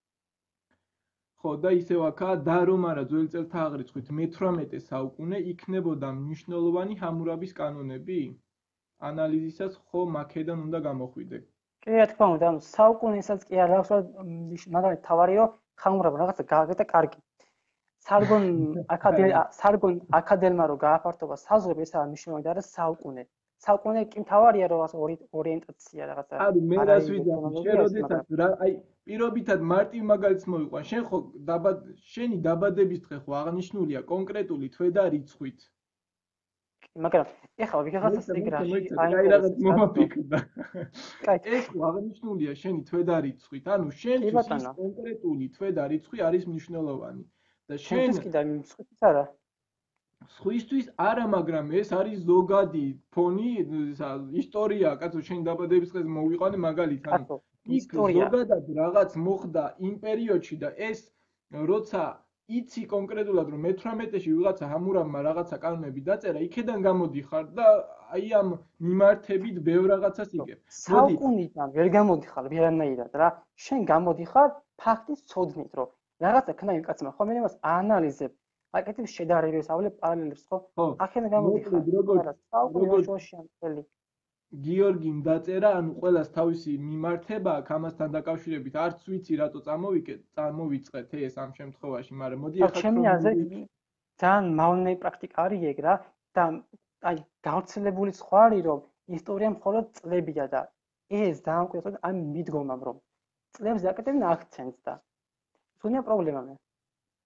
ხო, და ისევ აქა და რომ არა ძველი წელთა აღრიცხვით მეთვრამეტე საუკუნე იქნებოდა მნიშვნელოვანი ჰამურაბის კანონები? ანალიზისაც ხო მაქედან უნდა გამოხვიდე. კი, რა თქმა უნდა, ანუ საუკუნესაც კი არ აქვს, მაგალითად თავარი რომ ხამურაბი რაღაცა გააკეთა კარგი. სარგონ აკადემია, სარგონ აკადემია რო გააფართოვა საზღვრები, ეს არის მნიშვნელოვანი და არა საუკუნე. საუკუნე კი თავარია რომ ორიენტაცია რაღაცა. ანუ მე რას ვიძახი, შენ როდესაც აი პირობითად მარტივ მაგალითს მოვიყვან, შენ ხო დაბად შენი დაბადების დღე ხო აღნიშნულია კონკრეტული თვე და რიცხვით. მაგრამ ეხლა ვიღაცას ეგრაში აი რაღაც მომაფიქრდა. ეს ხო აღნიშნულია შენი თვე და რიცხვით, ანუ შენთვის ის კონკრეტული თვე და რიცხვი არის მნიშვნელოვანი. და შენ ის კიდე მსხვისთვის არა. სხვისთვის არა, მაგრამ ეს არის ზოგადი ფონი, ისტორია, კაცო, შენ დაბადების დღეს მოვიყვანე მაგალითად, ანუ იქ ზოგადად რაღაც მოხდა იმ პერიოდში და ეს როცა იცი კონკრეტულად რომ მეთვრამეტეში ვიღაცა ჰამურაბმა რაღაცა კანონები დაწერა, იქედან გამოდიხარ და აი ამ მიმართებით ბევრ რაღაცას იგებ. საუკუნიდან ვერ გამოდიხარ ვერანაირად რა. შენ გამოდიხარ ფაქტის ცოდნით, რომ რაღაცა ქნა იმ კაცმა ხომ მე იმას აანალიზებ. აკეთებს შედარებას, ავლებ პარალელებს, ხო? აქედან გამოდიხარ. როგორ როგორ შევშელი. გიორგიმ დაწერა, ანუ ყველას თავისი მიმართება აქვს ამასთან დაკავშირებით. არც ვიცი რატო წამოვიკეთ, წამოვიწყეთ ეს ამ შემთხვევაში, მაგრამ მოდი ახლა ჩემი აზრით ძალიან მავნე პრაქტიკა არის ეგ რა და აი გავრცელებული სხვა არის რომ ისტორია მხოლოდ წლებია და ეს დაამკვიდროთ ამ მიდგომამ რომ წლებს დაკეთებენ აქცენტს და თუნია პრობლემა მე.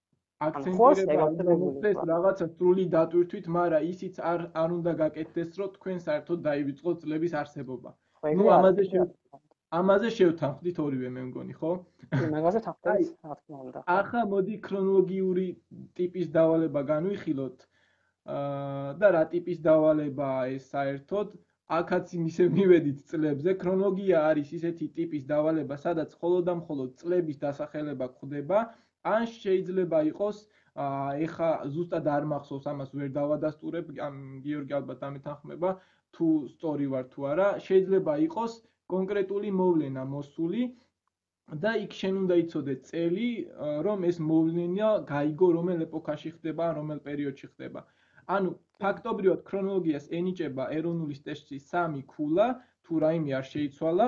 აქცენტირება უნდა მოხდეს რაღაცა სრული დატვირთვით, მაგრამ ისიც არ არ უნდა გაკეთდეს, რომ თქვენ საერთოდ დაივიწყოთ წლების არსებობა. ნუ ამაზე ამაზე შევთანხმდით ორივე მე მგონი, ხო? მაგაზე თანხმდით, რა თქმა უნდა. ახლა მოდი ქრონოლოგიური ტიპის დავალება განვიხილოთ. აა და რა ტიპის დავალებაა ეს საერთოდ? აქაც ისე მივედით წლებზე. ქრონოლოგია არის ისეთი ტიპის დავალება, სადაც მხოლოდ და მხოლოდ წლების დასახელება გვხდება. ან შეიძლება იყოს, ეხა ზუსტად არ მახსოვს, ამას ვერ დავადასტურებ, გიორგი ალბათ ამეთანხმება, თუ სწორი ვარ თუ არა, შეიძლება იყოს კონკრეტული მოვლენა მოსული და იქ შენ უნდა იცოდე წელი, რომ ეს მოვლენა გაიგო რომელ ეპოქაში ხდება, რომელ პერიოდში ხდება. ანუ ფაქტობრივად ქრონოლოგიას ენიჭება ეროვნული ტესტის სამი ქულა, თუ რაიმე არ შეიცვალა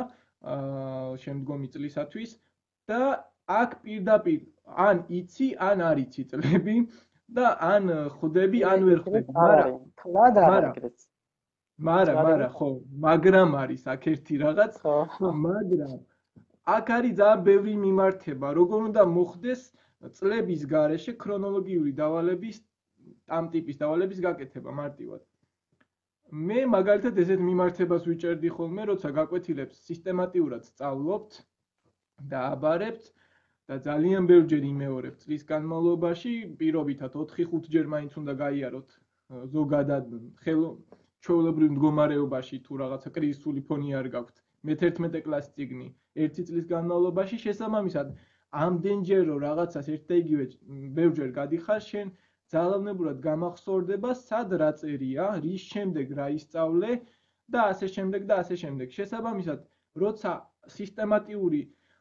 შემდგომი წლისათვის და აქ პირდაპირ ან იცი, ან არ იცი წლები და ან ხვდები, ან ვერ ხვდები. მაგრამ თლად არ არის. მაგრამ, მაგრამ ხო, მაგრამ არის აქ ერთი რაღაც, მაგრამ აქ არის ძალიან ბევრი მიმართება, როგორ უნდა მოხდეს წლების გარეშე ქრონოლოგიური დავალების ამ ტიპის დავალების გაკეთება მარტივად. მე მაგალითად ესეთ მიმართებას ვიჭერდი ხოლმე, როცა გაკვეთილებს სისტემატიურად სწავლობთ და აბარებთ და ძალიან ბევრჯერ იმეორებთ წლის განმავლობაში, პირობითად ოთხი ხუთი ჯერ მაინც უნდა გაიაროთ ზოგადად ჩვეულებრივ მდგომარეობაში თუ რაღაცა კრიზისული ფონი არ გაქვთ. მეთერთმეტე კლასის წიგნი ერთი წლის განმავლობაში შესაბამისად ამდენჯერ რომ რაღაცას ერთ და იგივე ბევრჯერ გადიხარ, შენ ძალავნებურად გამახსოვრდება, სად რა წერია, რის შემდეგ რა ისწავლე და ასე შემდეგ და ასე შემდეგ. შესაბამისად, როცა სისტემატიური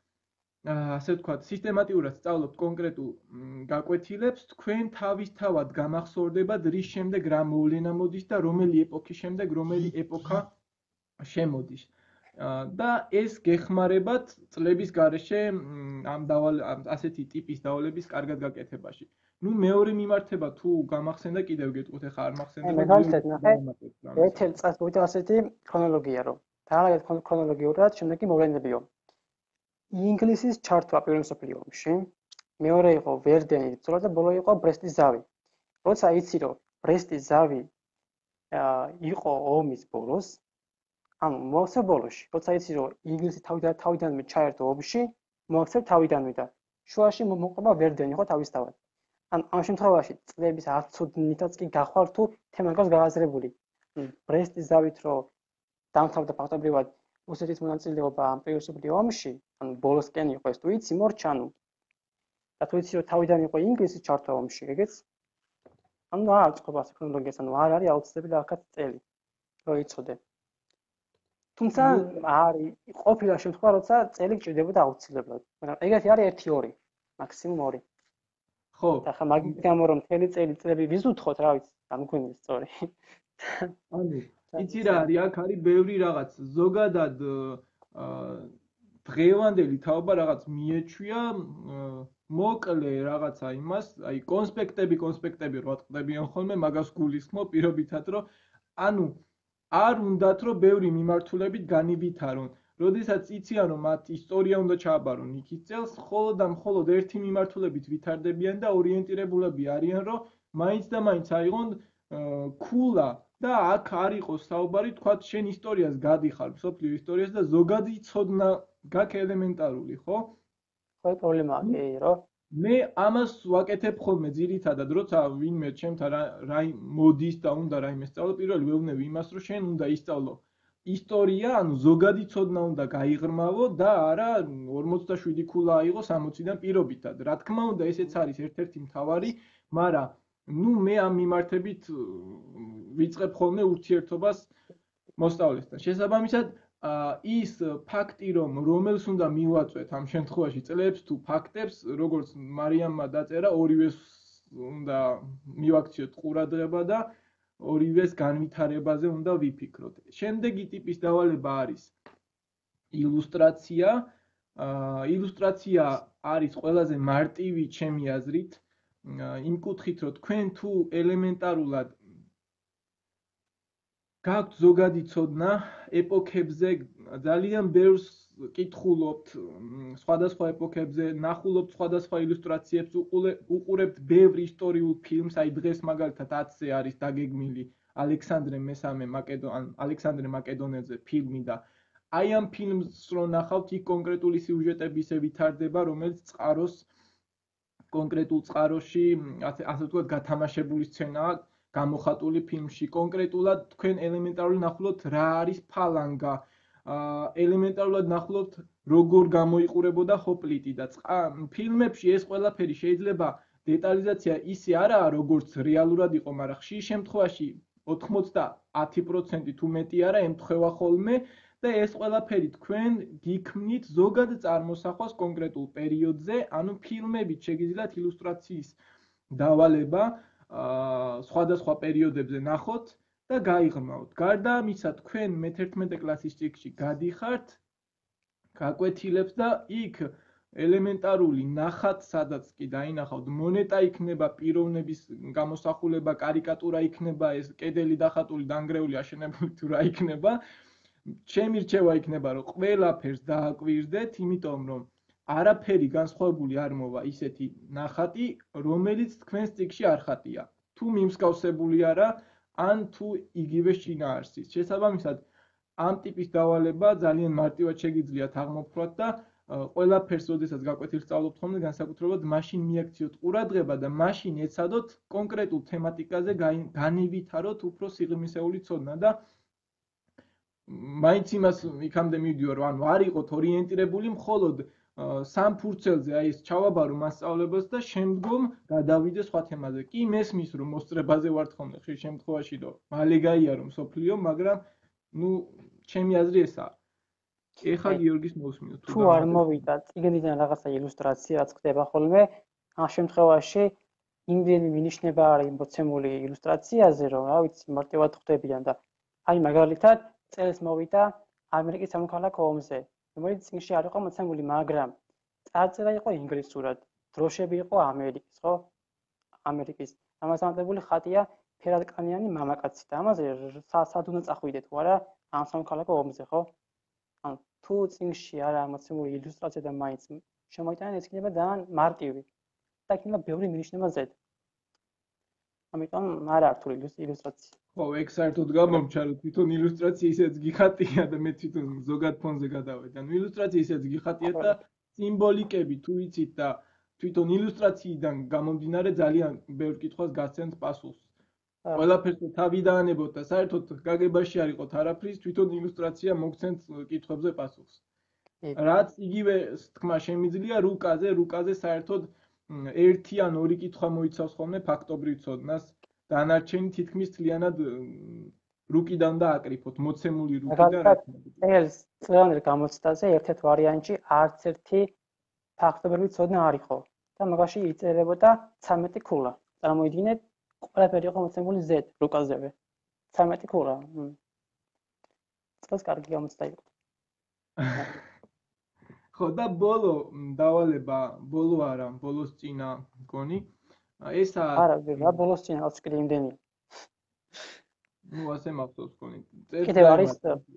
ასე ვთქვათ, სისტემატიურად სწავლობთ კონკრეტულ გაკვეთილებს, თქვენ თავისთავად გამახსოვრდებათ, რის შემდეგ რა მოვლენა მოდის და რომელი ეპოქის შემდეგ რომელი ეპოქა შემოდის. და ეს გეხმარებათ წლების გარეშე ამ დავალ ასეთი ტიპის დავალების კარგად გაკეთებაში. ნუ მეორე მიმართება თუ გამახსენდა კიდევ გეტყვით, ახლა არ მახსენდება. მაგალითად ნახე, ერთ-ერთ წელს მოვიდა ასეთი ქრონოლოგია, რომ დაალაგეთ ქრონოლოგიურად, შემდეგ კი მოვლენებიო. ინგლისის ჩართვა პირველ მსოფლიო ომში, მეორე იყო ვერდენის ბრძოლა და ბოლო იყო ბრესტის ზავი. როცა იცი რომ ბრესტის ზავი იყო ომის ბოლოს, ანუ მოახსოვ ბოლოში, როცა იცი რომ ინგლისი თავიდან თავიდანვე ჩაერთო ომში, მოახსოვ თავიდანვე და შუაში მოყვება ვერდენი ხო თავისთავად. ან ამ შემთხვევაში წლების არცოდნითაც კი გახვალ თუ თემაგავს გააზრებული. ბრესტის ზავით რომ დამთავრდა ფაქტობრივად რუსეთის მონაწილეობა ამ პირველ მსოფლიო ომში, ანუ ბოლოსკენ იყო ეს თუ იცი მორჩანუ. და თუ იცი რომ თავიდან იყო ინგლისის ჩართვა ომში, ეგეც ანუ არ წყობა ქრონოლოგიას, ანუ არ არის აუცილებელი ახაც წელი, რომ იცოდე. თუმცა არის ყოფილა შემთხვევა, როცა წელი გჭირდებოდა აუცილებლად. მაგრამ ეგეთი არის ერთი ორი, მაქსიმუმ ორი. ხო. ახლა მაგის გამო რომ მთელი წელი წლები ვიზუთხოთ, რა ვიცი, გამგვინდა სწორი. ანუ იცი რა არის, აქ არის ბევრი რაღაც, ზოგადად დღევანდელი თაობა რაღაც მიეჩვია მოკლე რაღაცა იმას, აი კონსპექტები, კონსპექტები რო ატყდებიან ხოლმე, მაგას გულისხმობ პირობითად, რომ ანუ არ უნდათ რომ ბევრი მიმართულებით განივითარონ. როდესაც იციან რომ მათ ისტორია უნდა ჩააბარონ იქით წელს, მხოლოდ და მხოლოდ ერთი მიმართულებით ვითარდებიან და ორიენტირებულები არიან, რომ მაინც და მაინც აიღონ ქულა და აქ არ იყოს საუბარი, თქვათ შენ ისტორიას გადიხარ, მსოფლიო ისტორიას და ზოგადი ცოდნა გაქვს ელემენტარული, ხო? ხო, პრობლემაა კი, რომ მე ამას ვაკეთებ ხოლმე ძირითადად, როცა ვინმე ჩემთან რა მოდის და უნდა რაიმე სწავლო, პირველი ვეუბნები იმას, რომ შენ უნდა ისწავლო ისტორია, ანუ ზოგადი ცოდნა უნდა გაიღრმავო და არა ორმოცდაშვიდი ქულა აიღო სამოციდან პირობითად. რა თქმა უნდა, ესეც არის ერთ-ერთი მთავარი, მაგრამ ნუ მე ამ მიმართებით ვიწყებ ხოლმე ურთიერთობას მოსწავლესთან. შესაბამისად, ის ფაქტი, რომ რომელს უნდა მივაწვეთ ამ შემთხვევაში წლებს თუ ფაქტებს, როგორც მარიამმა დაწერა, ორივეს უნდა მივაქციოთ ყურადღება და ორივეს განვითარებაზე უნდა ვიფიქროთ. შემდეგი ტიპის დავალება არის ილუსტრაცია. ილუსტრაცია არის ყველაზე მარტივი ჩემი აზრით, იმ კუთხით, რომ თქვენ თუ ელემენტარულად გაქვთ ზოგადი ცოდნა ეპოქებზე, ძალიან ბევრს კითხულობთ სხვადასხვა ეპოქებზე, ნახულობთ სხვადასხვა ილუსტრაციებს, უყურებთ ბევრ ისტორიულ ფილმს, აი დღეს მაგალითად ათზე არის დაგეგმილი ალექსანდრე მესამე მაკედონ ალექსანდრე მაკედონელზე ფილმი და აი ამ ფილმს რო ნახავთ, იქ კონკრეტული სიუჟეტები ისე ვითარდება, რომელიც წყაროს კონკრეტულ წყაროში, ასე ვთქვათ, გათამაშებული სცენაა გამოხატული ფილმში. კონკრეტულად თქვენ ელემენტარულად ნახულობთ რა არის ფალანგა, ელემენტარულად ნახულობთ როგორ გამოიყურებოდა ჰოპლიტი და ფილმებში ეს ყველაფერი შეიძლება დეტალიზაცია ისე არაა, როგორც რეალურად იყო, მაგრამ ხშირ შემთხვევაში ოთხმოცდაათი პროცენტი თუ მეტი არა ემთხვევა ხოლმე და ეს ყველაფერი თქვენ გიქმნით ზოგად წარმოსახვას კონკრეტულ პერიოდზე, ანუ ფილმებით შეგიძლიათ ილუსტრაციის დავალება სხვადასხვა პერიოდებზე ნახოთ და გაიღრმავთ. გარდა ამისა, თქვენ მეთერთმეტე კლასის წიგნში გადიხართ, გაკვეთილებს და იქ ელემენტარული ნახат, სადაც კი დაინახავთ, მონეტა იქნება, პიროვნების გამოსახულება, კარიკატურა იქნება, ეს კედელი დახატული, დანგრეული, აშენებული თუ რა იქნება. ჩემი რჩევა იქნება, რომ ყველაფერს დააკვირდეთ, იმიტომ რომ არაფერი განსხვავებული არ მოვა ისეთი ნახატი, რომელიც თქვენს წიგნში არ ხატია. თუ მიმსგავსებული არა, ან თუ იგივე შინაარსის. შესაბამისად, ამ ტიპის დავალება ძალიან მარტივად შეგიძლიათ აღმოფხვრათ და ყველაფერს, როდესაც გაკვეთილს სწავლობთ ხოლმე, განსაკუთრებულად მაშინ მიაქციოთ ყურადღება და მაშინ ეცადოთ კონკრეტულ თემატიკაზე განივითაროთ უფრო სიღრმისეული ცოდნა და მაინც იმას იქამდე მივდივარ, რომ ანუ არ იყოთ ორიენტირებული მხოლოდ სამ ფურცელზე, აი ეს ჩავაბარო მასწავლებლებს და შემდგომ გადავიდე სხვა თემაზე. კი მესმის, რომ მოსწრებაზე ვართ ხოლმე ხშირ შემთხვევაში, რომ მალე გაიარო მსოფლიო, მაგრამ ნუ ჩემი აზრი ესაა. ეხლა გიორგის მოსმინოთ. თუ არ მოვიდა წიგნიდან რაღაცა ილუსტრაცია, რაც ხდება ხოლმე, ამ შემთხვევაში იმდენი მინიშნება არის მოცემული ილუსტრაციაზე, რომ რა ვიცი, მარტივად ხდებიან და აი მაგალითად წელს მოვიდა ამერიკის სამოქალაქო ომზე, რომელიც წიგნში არ იყო მოცემული, მაგრამ წარწერა იყო ინგლისურად, დროშები იყო ამერიკის, ხო? ამერიკის. ამას ამატებული ხატია ფერადკანიანი მამაკაცი და ამაზე სად უნდა წახვიდე თუ არა ამ სამოქალაქო ომზე, ხო? ანუ თუ წიგნში არა მოცემული ილუსტრაცია და მაინც შემოიტანა, ეს იქნება ძალიან მარტივი და იქნება ბევრი მინიშნება ზედ. ამიტომ არა რთული ილუსტრაცია. ხო, ეგ საერთოდ გამომჩა, რომ თვითონ ილუსტრაცია ისეც გიხატია და მე თვითონ ზოგად ფონზე გადავედი. ანუ ილუსტრაცია ისეც გიხატია და სიმბოლიკები თუ იცით და თვითონ ილუსტრაციიდან გამომდინარე ძალიან ბევრ კითხვას გასცემთ პასუხს. ყველაფერს თავი დაანებოთ და საერთოდ გაგებაში არ იყოთ არაფრის, თვითონ ილუსტრაცია მოგცემთ კითხვებზე პასუხს. რაც იგივე თქმა შემიძლია რუკაზე, რუკაზე საერთოდ ერთი ან ორი კითხვა მოიცავს ხოლმე ფაქტობრივ ცოდნას. დანარჩენი თითქმის მთლიანად რუკიდან დააკრიფოთ, მოცემული რუკი და რა. წელს წლევანდელ გამოცდაზე ერთ-ერთ ვარიანტში არც ერთი ფაქტობრივი ცოდნა არ იყო და მაგაში იწერებოდა ცამეტი ქულა. წარმოიდგინეთ, ყველაფერი იყო მოცემული Z რუკაზევე. ცამეტი ქულა. წელს კარგი გამოცდა იყო. ხო და ბოლო დავალება, ბოლო არა, ბოლოს წინა მგონი. ესა არა, რა ბოლოს წინ რაც კიდე იმდენია. ნუ ასე მახსოვს მგონი. კიდევ არის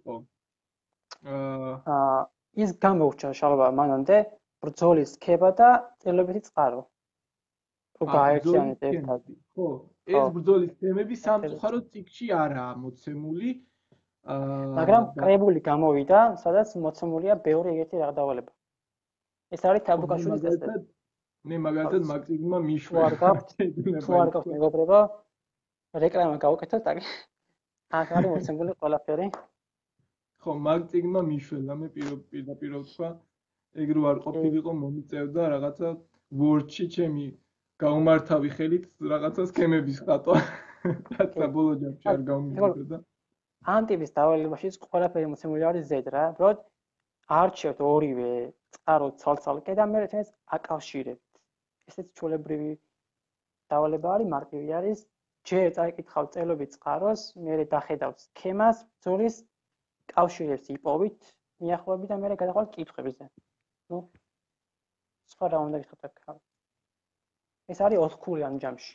აა ის გამოვრჩა შალვა მანამდე ბრძოლის ქება და წელობითი წყარო. თუ გაერთიანეთ ერთად. ხო, ეს ბრძოლის თემები სამწუხაროდ წიგნში არაა მოცემული. აა მაგრამ კრებული გამოვიდა, სადაც მოცემულია ბევრი ეგეთი დავალება. ეს არის თაბუკაშვილის ტესტი. მე მაგალითად მაგ წიგნმა მიშვა. არ გაქვთ, თუ არ გაქვთ მეგობრებო, რეკლამა გავუკეთოთ, აკი. აქ არის მოცემული ყველაფერი. ხო, მაგ წიგნმა მიშველა, მე პირდაპირ ვთქვა, ეგ რო არ ყოფილიყო მომიწევდა რაღაცა Word-ში ჩემი გაუმართავი ხელით რაღაცა სქემების ხატვა. რაცა ბოლო ჯამში არ გამომიგდა. ამ ტიპის დავალებაში ყველაფერი მოცემული არის Z რა, უბრალოდ არჩევთ ორივე წყარო ცალ-ცალკე და მე ერთმანეთს აკავშირებთ. ესეც ჩვეულებრივი დავალება არის, მარტივი არის. ჯერ წაიკითხავთ წელობით წყაროს, მერე დახედავთ სქემას, ბრძოლის კავშირებს იპოვით, მიახლოებით და მერე გადაყავთ კითხვებზე. ნუ სხვა რა უნდა გითხრათ აქ. ეს არის ოთხქული ამ ჯამში.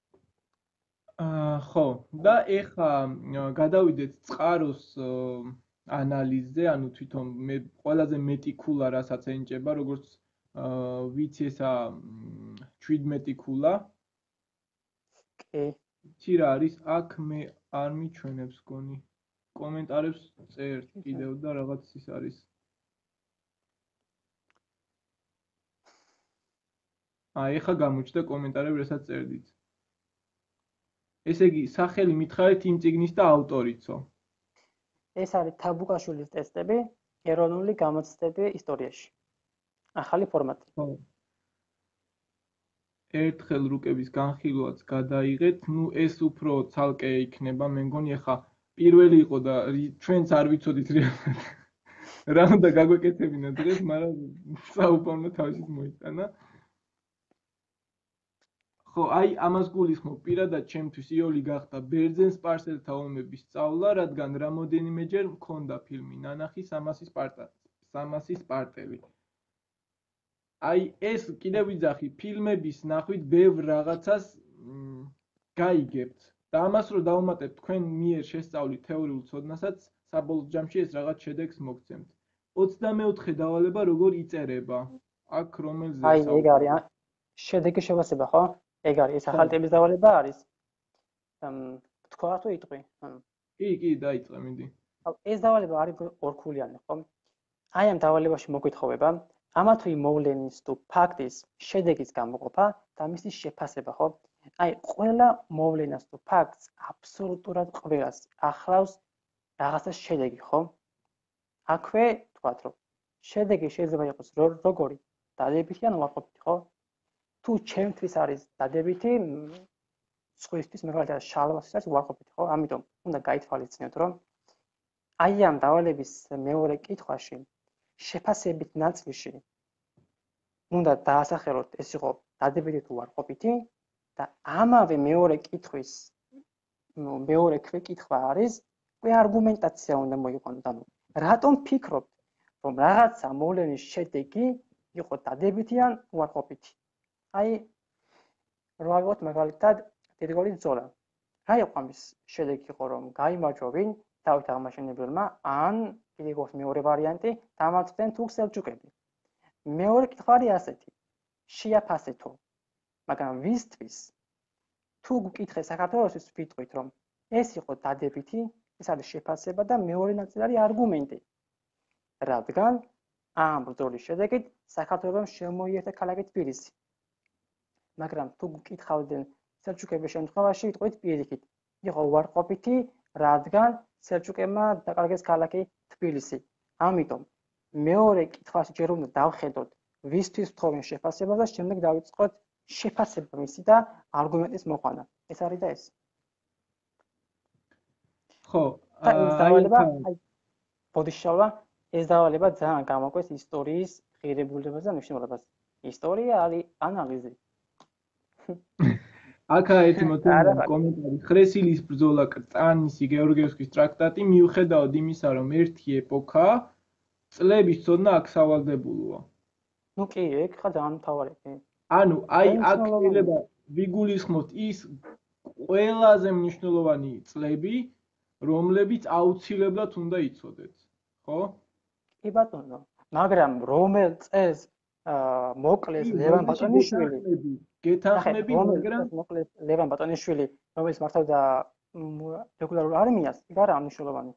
აა ხო, და ეხა გადავიდეთ წყაროს ანალიზზე, ანუ თვითონ მე ყველაზე მეტი ქულა რასაც ენიჭება, როგორც ვიცი ესა შვიდმეტი ქულა. კი. იცი რა არის? აქ მე არ მიჩვენებს გონი. კომენტარებს წერთ კიდევ და რაღაც ის არის. აი, ეხა გამოჩნდა კომენტარები, რასაც წერდით. ესე იგი, სახელი მითხარით იმ წიგნის და ავტორიცო. ეს არის თაბუკაშვილის ტესტები, ეროვნული გამოცდები ისტორიაში. ახალი ფორმატი. ხო. ერთხელ რუკების განხილვაც გადაიღეთ, ნუ ეს უფრო ცალკე იქნება, მე მგონი ახლა პირველი იყო და ჩვენც არ ვიცოდით რეალურად. რა უნდა გაგვეკეთებინა დღეს, მაგრამ საუბარно თავშიც მოიტანა. ხო, აი ამას გულისხმობ, პირადად ჩემთვის იოლი გახდა ბერძენ სპარსელთა ომების სწავლა, რადგან რამოდენიმეჯერ მქონდა ფილმი ნანახი სამასი სპარტა, სამასი სპარტელი. აი ეს კიდევ ვიძახი, ფილმების ნახვით ბევრ რაღაცას გაიგებთ. და ამას რო დავუმატებთ თქვენ მიერ შესწავლით თეორიულ ცოდნასაც, საბოლოო ჯამში ეს რაღაც შედეგს მოგცემთ. ოცდამეოთხე დავალება როგორ იწერება? აქ რომელზე აი ეგ არის შედეგი შევასება, ხო? ეგ არის ეს ახალი ტიპის დავალება არის. თქვა თუ იტყვი? კი, კი, დაიწყე, მიდი. ეს დავალება არის ორქულიანი, ხო? აი ამ დავალებაში მოგვითხოვება ამა თუ იმ მოვლენის თუ ფაქტის შედეგის გამოყოფა და მისი შეფასება, ხო? აი, ყველა მოვლენას თუ ფაქტს აბსოლუტურად ყველას ახლავს რაღაცა შედეგი, ხო? აქვე თქვათ, რომ შედეგი შეიძლება იყოს როგორი დადებითი ან უარყოფითი, ხო? თუ ჩემთვის არის დადებითი, სხვისთვის მაგალითად შალვასთვის არის უარყოფითი, ხო? ამიტომ უნდა გაითვალისწინოთ, რომ აი ამ დავალების მეორე კითხვაში შეფასებით ნაწილში უნდა დაასახელოთ ეს იყო დადებითი თუ უარყოფითი და ამავე მეორე კითხვის მეორე ქვეკითხვა არის უკვე არგუმენტაცია უნდა მოიყვანოთ. ანუ რატომ ფიქრობთ, რომ რაღაცა მოვლენის შედეგი იყო დადებითი ან უარყოფითი? აი, რო ავიღოთ მაგალითად დიდგოლის ბრძოლა. რა იყო ამის შედეგი იყო, რომ გაიმარჯვებინ დავით აღმაშენებელმა ან კიდევ გვაქვს მეორე ვარიანტი, დამარცხდნენ თურქ სელჩუკები. მეორე კითხვა არის ასეთი: შეაფასეთო, მაგრამ ვისთვის? თუ გკითხე საქართველოსთვის ვიტყვით, რომ ეს იყო დადებითი, ეს არის შეფასება და მეორე ნაწილი არის არგუმენტი. რადგან ამ ბრძოლის შედეგით საქართველოს შემოიერთა ქალაქი თბილისი. მაგრამ თუ გკითხავდნენ სელჩუკების შემთხვევაში ვიტყვით პირიქით, იყო უარყოფითი, რადგან სელჩუკებმა დაკარგეს ქალაქი თბილისი. ამიტომ მეორე კითხვაში ჯერ უნდა დავხედოთ ვისთვის ვთხოვენ შეფასებას და შემდეგ დავიწყოთ შეფასება მისი და არგუმენტის მოყვანა. ეს არის და ეს. ხო, ეს დავალება, აი, ბოდიშავა, ეს დავალება ძალიან გამოკვეს ისტორიის ღირებულებაზე და მნიშვნელობას. ისტორია არის ანალიზი. აქა ერთი მოთხოვნა კომენტარი. ხრესილის ბრძოლა კრწანისი გეორგიევსკის ტრაქტატი მიუხედავად იმისა, რომ ერთი ეპოქა წლების ცოდნა აქ სავალდებულოა. ნუ კი, ეგ ხა ძალიან მთავარი. ანუ აი აქ შეიძლება ვიგულისხმოთ ის ყველაზე მნიშვნელოვანი წლები, რომლებიც აუცილებლად უნდა იცოდეთ, ხო? კი ბატონო, მაგრამ რომელ წელს მოკლეს ლევან ბატონიშვილი? გეთანხმები, მაგრამ მოკლეს ლევან ბატონიშვილი, რომელიც მართავდა რეგულარულ არმიას, იქ არა მნიშვნელოვანი.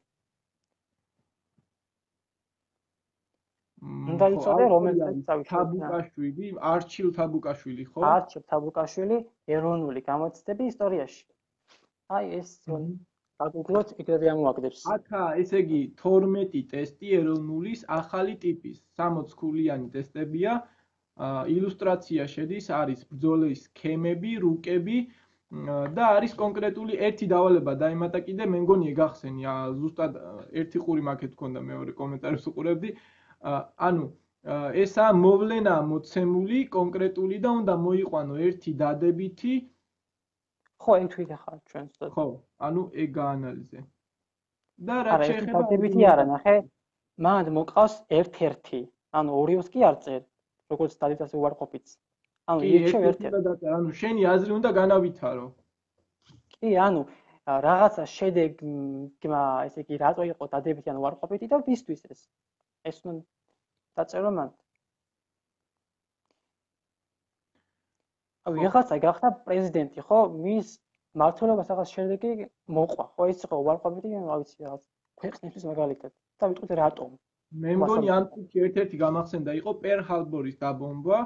უნდა იცოდე რომელ წელს წავიდა თაბუკაშვილი, არჩილ თაბუკაშვილი, ხო? არჩილ თაბუკაშვილი ეროვნული გამოცდები ისტორიაში. აი ეს გაგუგლოთ, იქნებ ამოაგდებს. აქა ესე იგი თორმეტი ტესტი ეროვნულის ახალი ტიპის, სამოც ქულიანი ტესტებია. ილუსტრაცია შედის, არის ბრძოლის სქემები, რუკები და არის კონკრეტული ერთი დავალება დაემატა კიდე, მე მგონი ეგახსენი, ზუსტად ერთი ყური მაქეთ გქონდა მეორე კომენტარებს უყურებდი. ანუ ესა მოვლენა მოცემული კონკრეტული და უნდა მოიყვანო ერთი დადებითი. ხო, ეგ თვითონ ხარ ჩვენს და ხო, ანუ ეგ გაანალიზე. და რა შეიძლება დადებითი არა, ნახე. მანდ მოყავს ერთ-ერთი, ანუ ორიოს კი არ წერ, როგორც დადებითი უარყოფითს. ანუ ირჩევ ერთ-ერთი. ანუ შენი აზრი უნდა განავითარო. კი, ანუ რაღაცა შედეგი, ესე იგი, რატო იყო დადებითი ან უარყოფითი და ვისთვის ეს. ეს უნდა დაწერო მან. აი, რაღაცა გახდა პრეზიდენტი, ხო? მის მართლობას რაღაც შედეგი მოყვა, ხო? ეს იყო უარყოფითი, რა ვიცი, რაღაც ქვეყნისთვის მაგალითად. და ვიტყვით რატომ? მე მგონი ამ წუთში ერთ-ერთი გამახსენდა იყო პერლ ჰარბორის დაბომბვა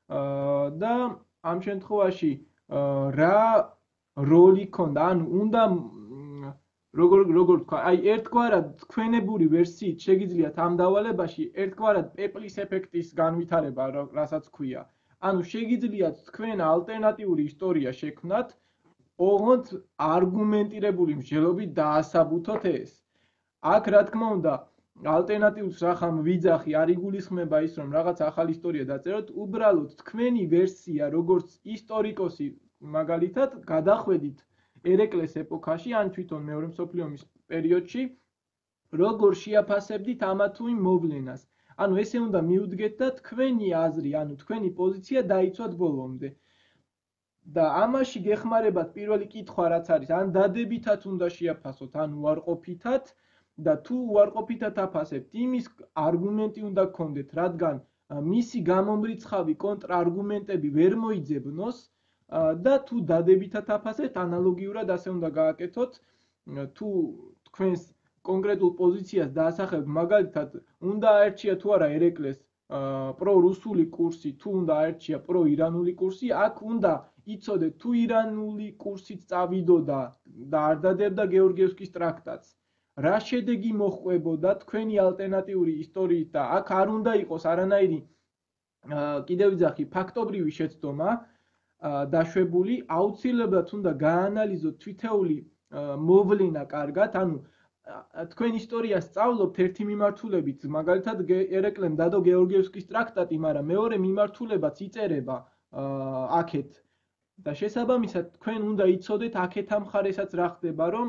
და ამ შემთხვევაში რა როლი ქონდა, ანუ უნდა როგორ როგორ თქვა, აი ერთგვარად თქვენებური ვერსიით შეგიძლიათ ამ დავალებაში ერთგვარად პეპლის ეფექტის განვითარება, რასაც ქვია. ანუ შეგიძლიათ თქვენ ალტერნატიული ისტორია შექმნათ, ოღონდ არგუმენტირებული მსჯელობით დაასაბუთოთ ეს. აქ რა თქმა უნდა, ალტერნატიულს რახან ვიძახი არ იგულისხმება ის, რომ რაღაც ახალი ისტორია დაწეროთ, უბრალოდ თქვენი ვერსია, როგორც ისტორიკოსი მაგალითად, გადახვედით ერეკლეს ეპოქაში, ან თვითონ მეორე მსოფლიო ომის პერიოდში, როგორ შეაფასებდით ამა თუ იმ მოვლენას. ანუ ესე უნდა მიუდგეთ და თქვენი აზრი, ანუ თქვენი პოზიცია დაიცვათ ბოლომდე. და ამაში გეხმარებათ პირველი კითხვა რაც არის, ან დადებითად უნდა შეაფასოთ, ან უარყოფითად და თუ უარყოფითად აფასებთ, იმის არგუმენტი უნდა გქონდეთ, რადგან მისი გამომრიცხავი კონტრარგუმენტები ვერ მოიძებნოს და თუ დადებითად აფასებთ, ანალოგიურად ასე უნდა გააკეთოთ, თუ თქვენს კონკრეტულ პოზიციას დაასახებთ, მაგალითად, უნდა აერჩია თუ არა ერეკლეს პრო-რუსული კურსი, თუ უნდა აერჩია პრო-ირანული კურსი, აქ უნდა იცოდეთ, თუ ირანული კურსით წავიდოდა და არ დადებდა გეორგიევსკის ტრაქტატს. რა შედეგი მოჰყვებოდა თქვენი ალტერნატიული ისტორიით და აქ არ უნდა იყოს არანაირი კიდევ ვიძახი ფაქტობრივი შეცდომა დაშვებული, აუცილებლად უნდა გაანალიზოთ თითოეული მოვლენა კარგად, ანუ თქვენ ისტორიას სწავლობთ ერთი მიმართულებით, მაგალითად ერეკლემ დადო გეორგიევსკის ტრაქტატი, მაგრამ მეორე მიმართულებაც იწერება აქეთ და შესაბამისად თქვენ უნდა იცოდეთ აქეთ ამ მხარესაც რა ხდება, რომ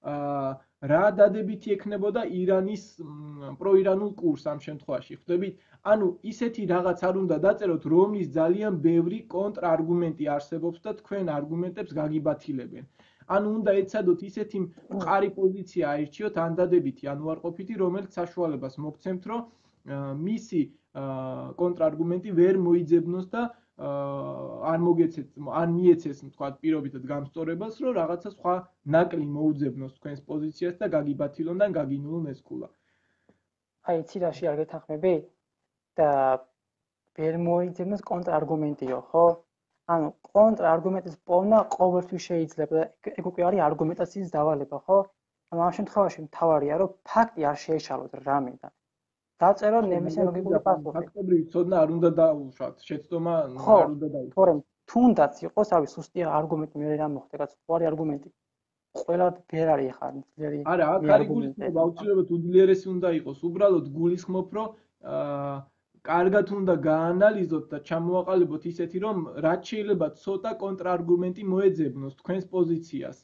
რა დადებითი ექნებოდა ირანის პროირანულ კურსს ამ შემთხვევაში. ხვდებით? ანუ ისეთი რაღაც არ უნდა დაწეროთ, რომლის ძალიან ბევრი კონტრარგუმენტი არსებობს და თქვენ არგუმენტებს გაგიბათილებენ. ანუ უნდა ეცადოთ ისეთი მყარი პოზიცია აირჩიოთ, ან დადებითი, ან უარყოფითი, რომელიც საშუალებას მოგცემთ, რომ მისი კონტრარგუმენტი ვერ მოიძებნოს და არ მოგეცეთ, არ მიეცეს, თქვა, პირობითად გამსწორებელს, რომ რაღაცა სხვა ნაკლი მოუძებნოს თქვენს პოზიციას და გაგიბათილონ და გაგინულონ ეს ქულა. აი, იცი რაში არ გეთანხმები? და ვერ მოიძებნოს კონტრარგუმენტიო, ხო? ანუ კონტრარგუმენტის პოვნა ყოველთვის შეიძლება, ეგ უკვე არის არგუმენტაციის დავალება, ხო? ანუ ამ შემთხვევაში მთავარია, რომ ფაქტი არ შეეშალოთ რამიდან. დაწერო ნებისმიერ ლოგიკური პასუხი. ფაქტობრივი ცოდნა არ უნდა დაუშვათ, შეცდომა არ უნდა დაუშვათ. თორემ თუნდაც იყოს, რავი, სუსტი არგუმენტი მე რა მოხდა, კაც უარი არგუმენტი. ყველა ვერ არის ხარ ძლიერი. არა, აქ არის გულისხმობა, აუცილებლად უძლიერესი უნდა იყოს. უბრალოდ გულისხმობ, რომ აა კარგად უნდა გაანალიზოთ და ჩამოაყალიბოთ ისეთი, რომ რაც შეიძლება ცოტა კონტრარგუმენტი მოეძებნოს თქვენს პოზიციას.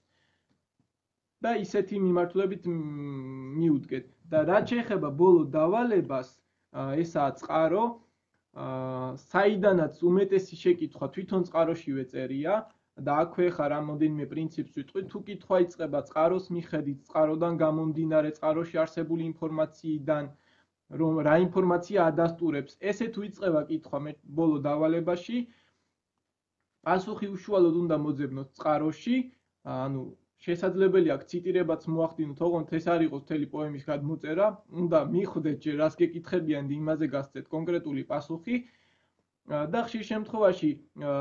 და ისეთი მიმართულებით მიუდგეთ. და რაც შეეხება ბოლო დავალებას, ესაა წყარო, საიდანაც უმეტესი შეკითხვა თვითონ წყაროშივე წერია და აქვე ხა რამოდენიმე პრინციპს ვიტყვით, თუ კითხვა იწყება წყაროს მიხედვით, წყაროდან გამომდინარე, წყაროში არსებული ინფორმაციიდან, რომ რა ინფორმაცია ადასტურებს, ესე თუ იწყება კითხვა მე ბოლო დავალებაში, პასუხი უშუალოდ უნდა მოძებნოთ წყაროში, ანუ შესაძლებელი აქვს ციტირებაც მოახდინოთ, ოღონდ ეს არ იყოს მთელი პოემის გადმოწერა, უნდა მიხვდეთ ჯერ რას გეკითხებიან და იმაზე გასცეთ კონკრეტული პასუხი და ხშირ შემთხვევაში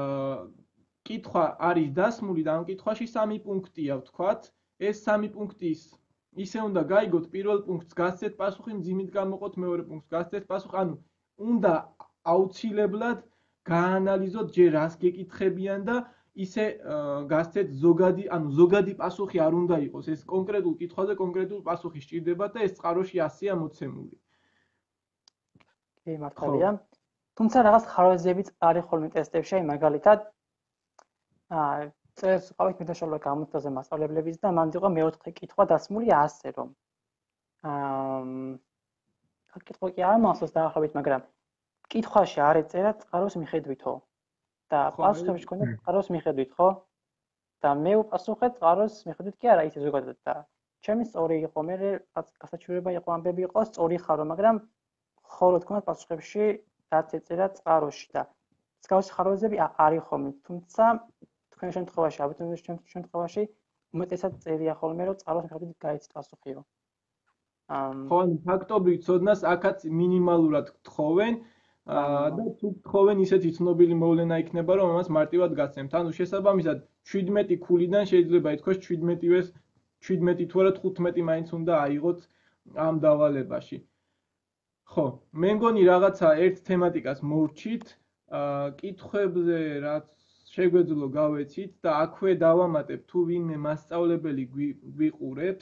კითხვა არის დასმული და ამ კითხვაში სამი პუნქტია ვთქვათ, ეს სამი პუნქტის ისე უნდა გაიგოთ, პირველ პუნქტს გასცეთ პასუხი, მძიმით გამოყოთ მეორე პუნქტს გასცეთ პასუხი, ანუ უნდა აუცილებლად გაანალიზოთ ჯერ რას გეკითხებიან და ისე გასცეთ ზოგადი, ანუ ზოგადი პასუხი არ უნდა იყოს, ეს კონკრეტულ კითხვაზე კონკრეტულ პასუხი სჭირდება და ეს წყაროში ასეა მოცემული. კი, მართალია. თუმცა რაღაც ხარვეზებიც არის ხოლმე ტესტებში, აი მაგალითად აა წერს ყავით მეტაშოლა გამოცდაზე მასწავლებლების და მან იყო მეოთხე კითხვა დასმული ასე რომ აა კითხვა კი არ მახსოვს დაახლოებით, მაგრამ კითხვაში არ ეწერა წყაროს მიხედვითო და პასუხებში ქონდა წყაროს მიხედვით, ხო? და მე უპასუხე წყაროს მიხედვით კი არა ისე ზოგადად და ჩემი სწორი იყო მე რაც გასაჩივრება იყო ამბები იყო სწორი ხარო მაგრამ ხოლო თქვა პასუხებში რაც ეწერა წყაროში და მსგავსი ხაროზე არის ხოლმე თუმცა თქვენ შემთხვევაში აბიტურიენტის შემთხვევაში უმეტესად წერია ხოლმე რომ წყაროს მიხედვით გაიცით პასუხიო ხო ანუ ფაქტობრივ ცოდნას აქაც მინიმალურად გთხოვენ და თუ გთხოვენ ისეთი ცნობილი მოვლენა იქნება რომ ამას მარტივად გაცემთ ანუ შესაბამისად შვიდმეტი ქულიდან შეიძლება ითქვას შვიდმეტივეს შვიდმეტი თუ არა თხუთმეტი მაინც უნდა აიღოთ ამ დავალებაში ხო მე მგონი რაღაცა ერთ თემატიკას მოვჩით კითხვებზე რაც შეგვეძლო გავეცით და აქვე დავამატებ თუ ვინმე მასწავლებელი გვიყურებს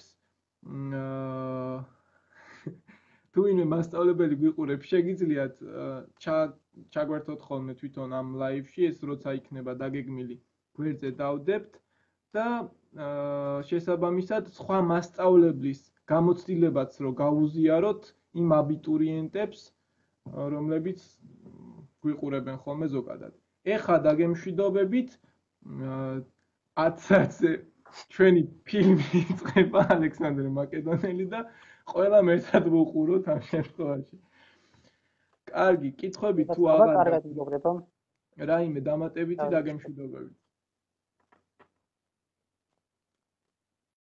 თუ ვინმე მასწავლებელი გვიყურებს შეგიძლიათ ჩაგვერთოთ ხოლმე თვითონ ამ ლაივში ეს როცა იქნება დაგეგმილი გვერდზე დავდებთ და შესაბამისად სხვა მასწავლებლის გამოცდილებაც რო გავუზიაროთ იმ აბიტურიენტებს რომლებიც გვიყურებენ ხოლმე ზოგადად ეხა დაგემშვიდობებით ათ საათზე ჩვენი ფილმი იწყება ალექსანდრე მაკედონელი და ყველამ ერთად ვუყუროთ ამ შემთხვევაში კარგი კითხვები თუ აღარ კარგად მოგდება რაიმე დამატებითი დაგემშვიდობებით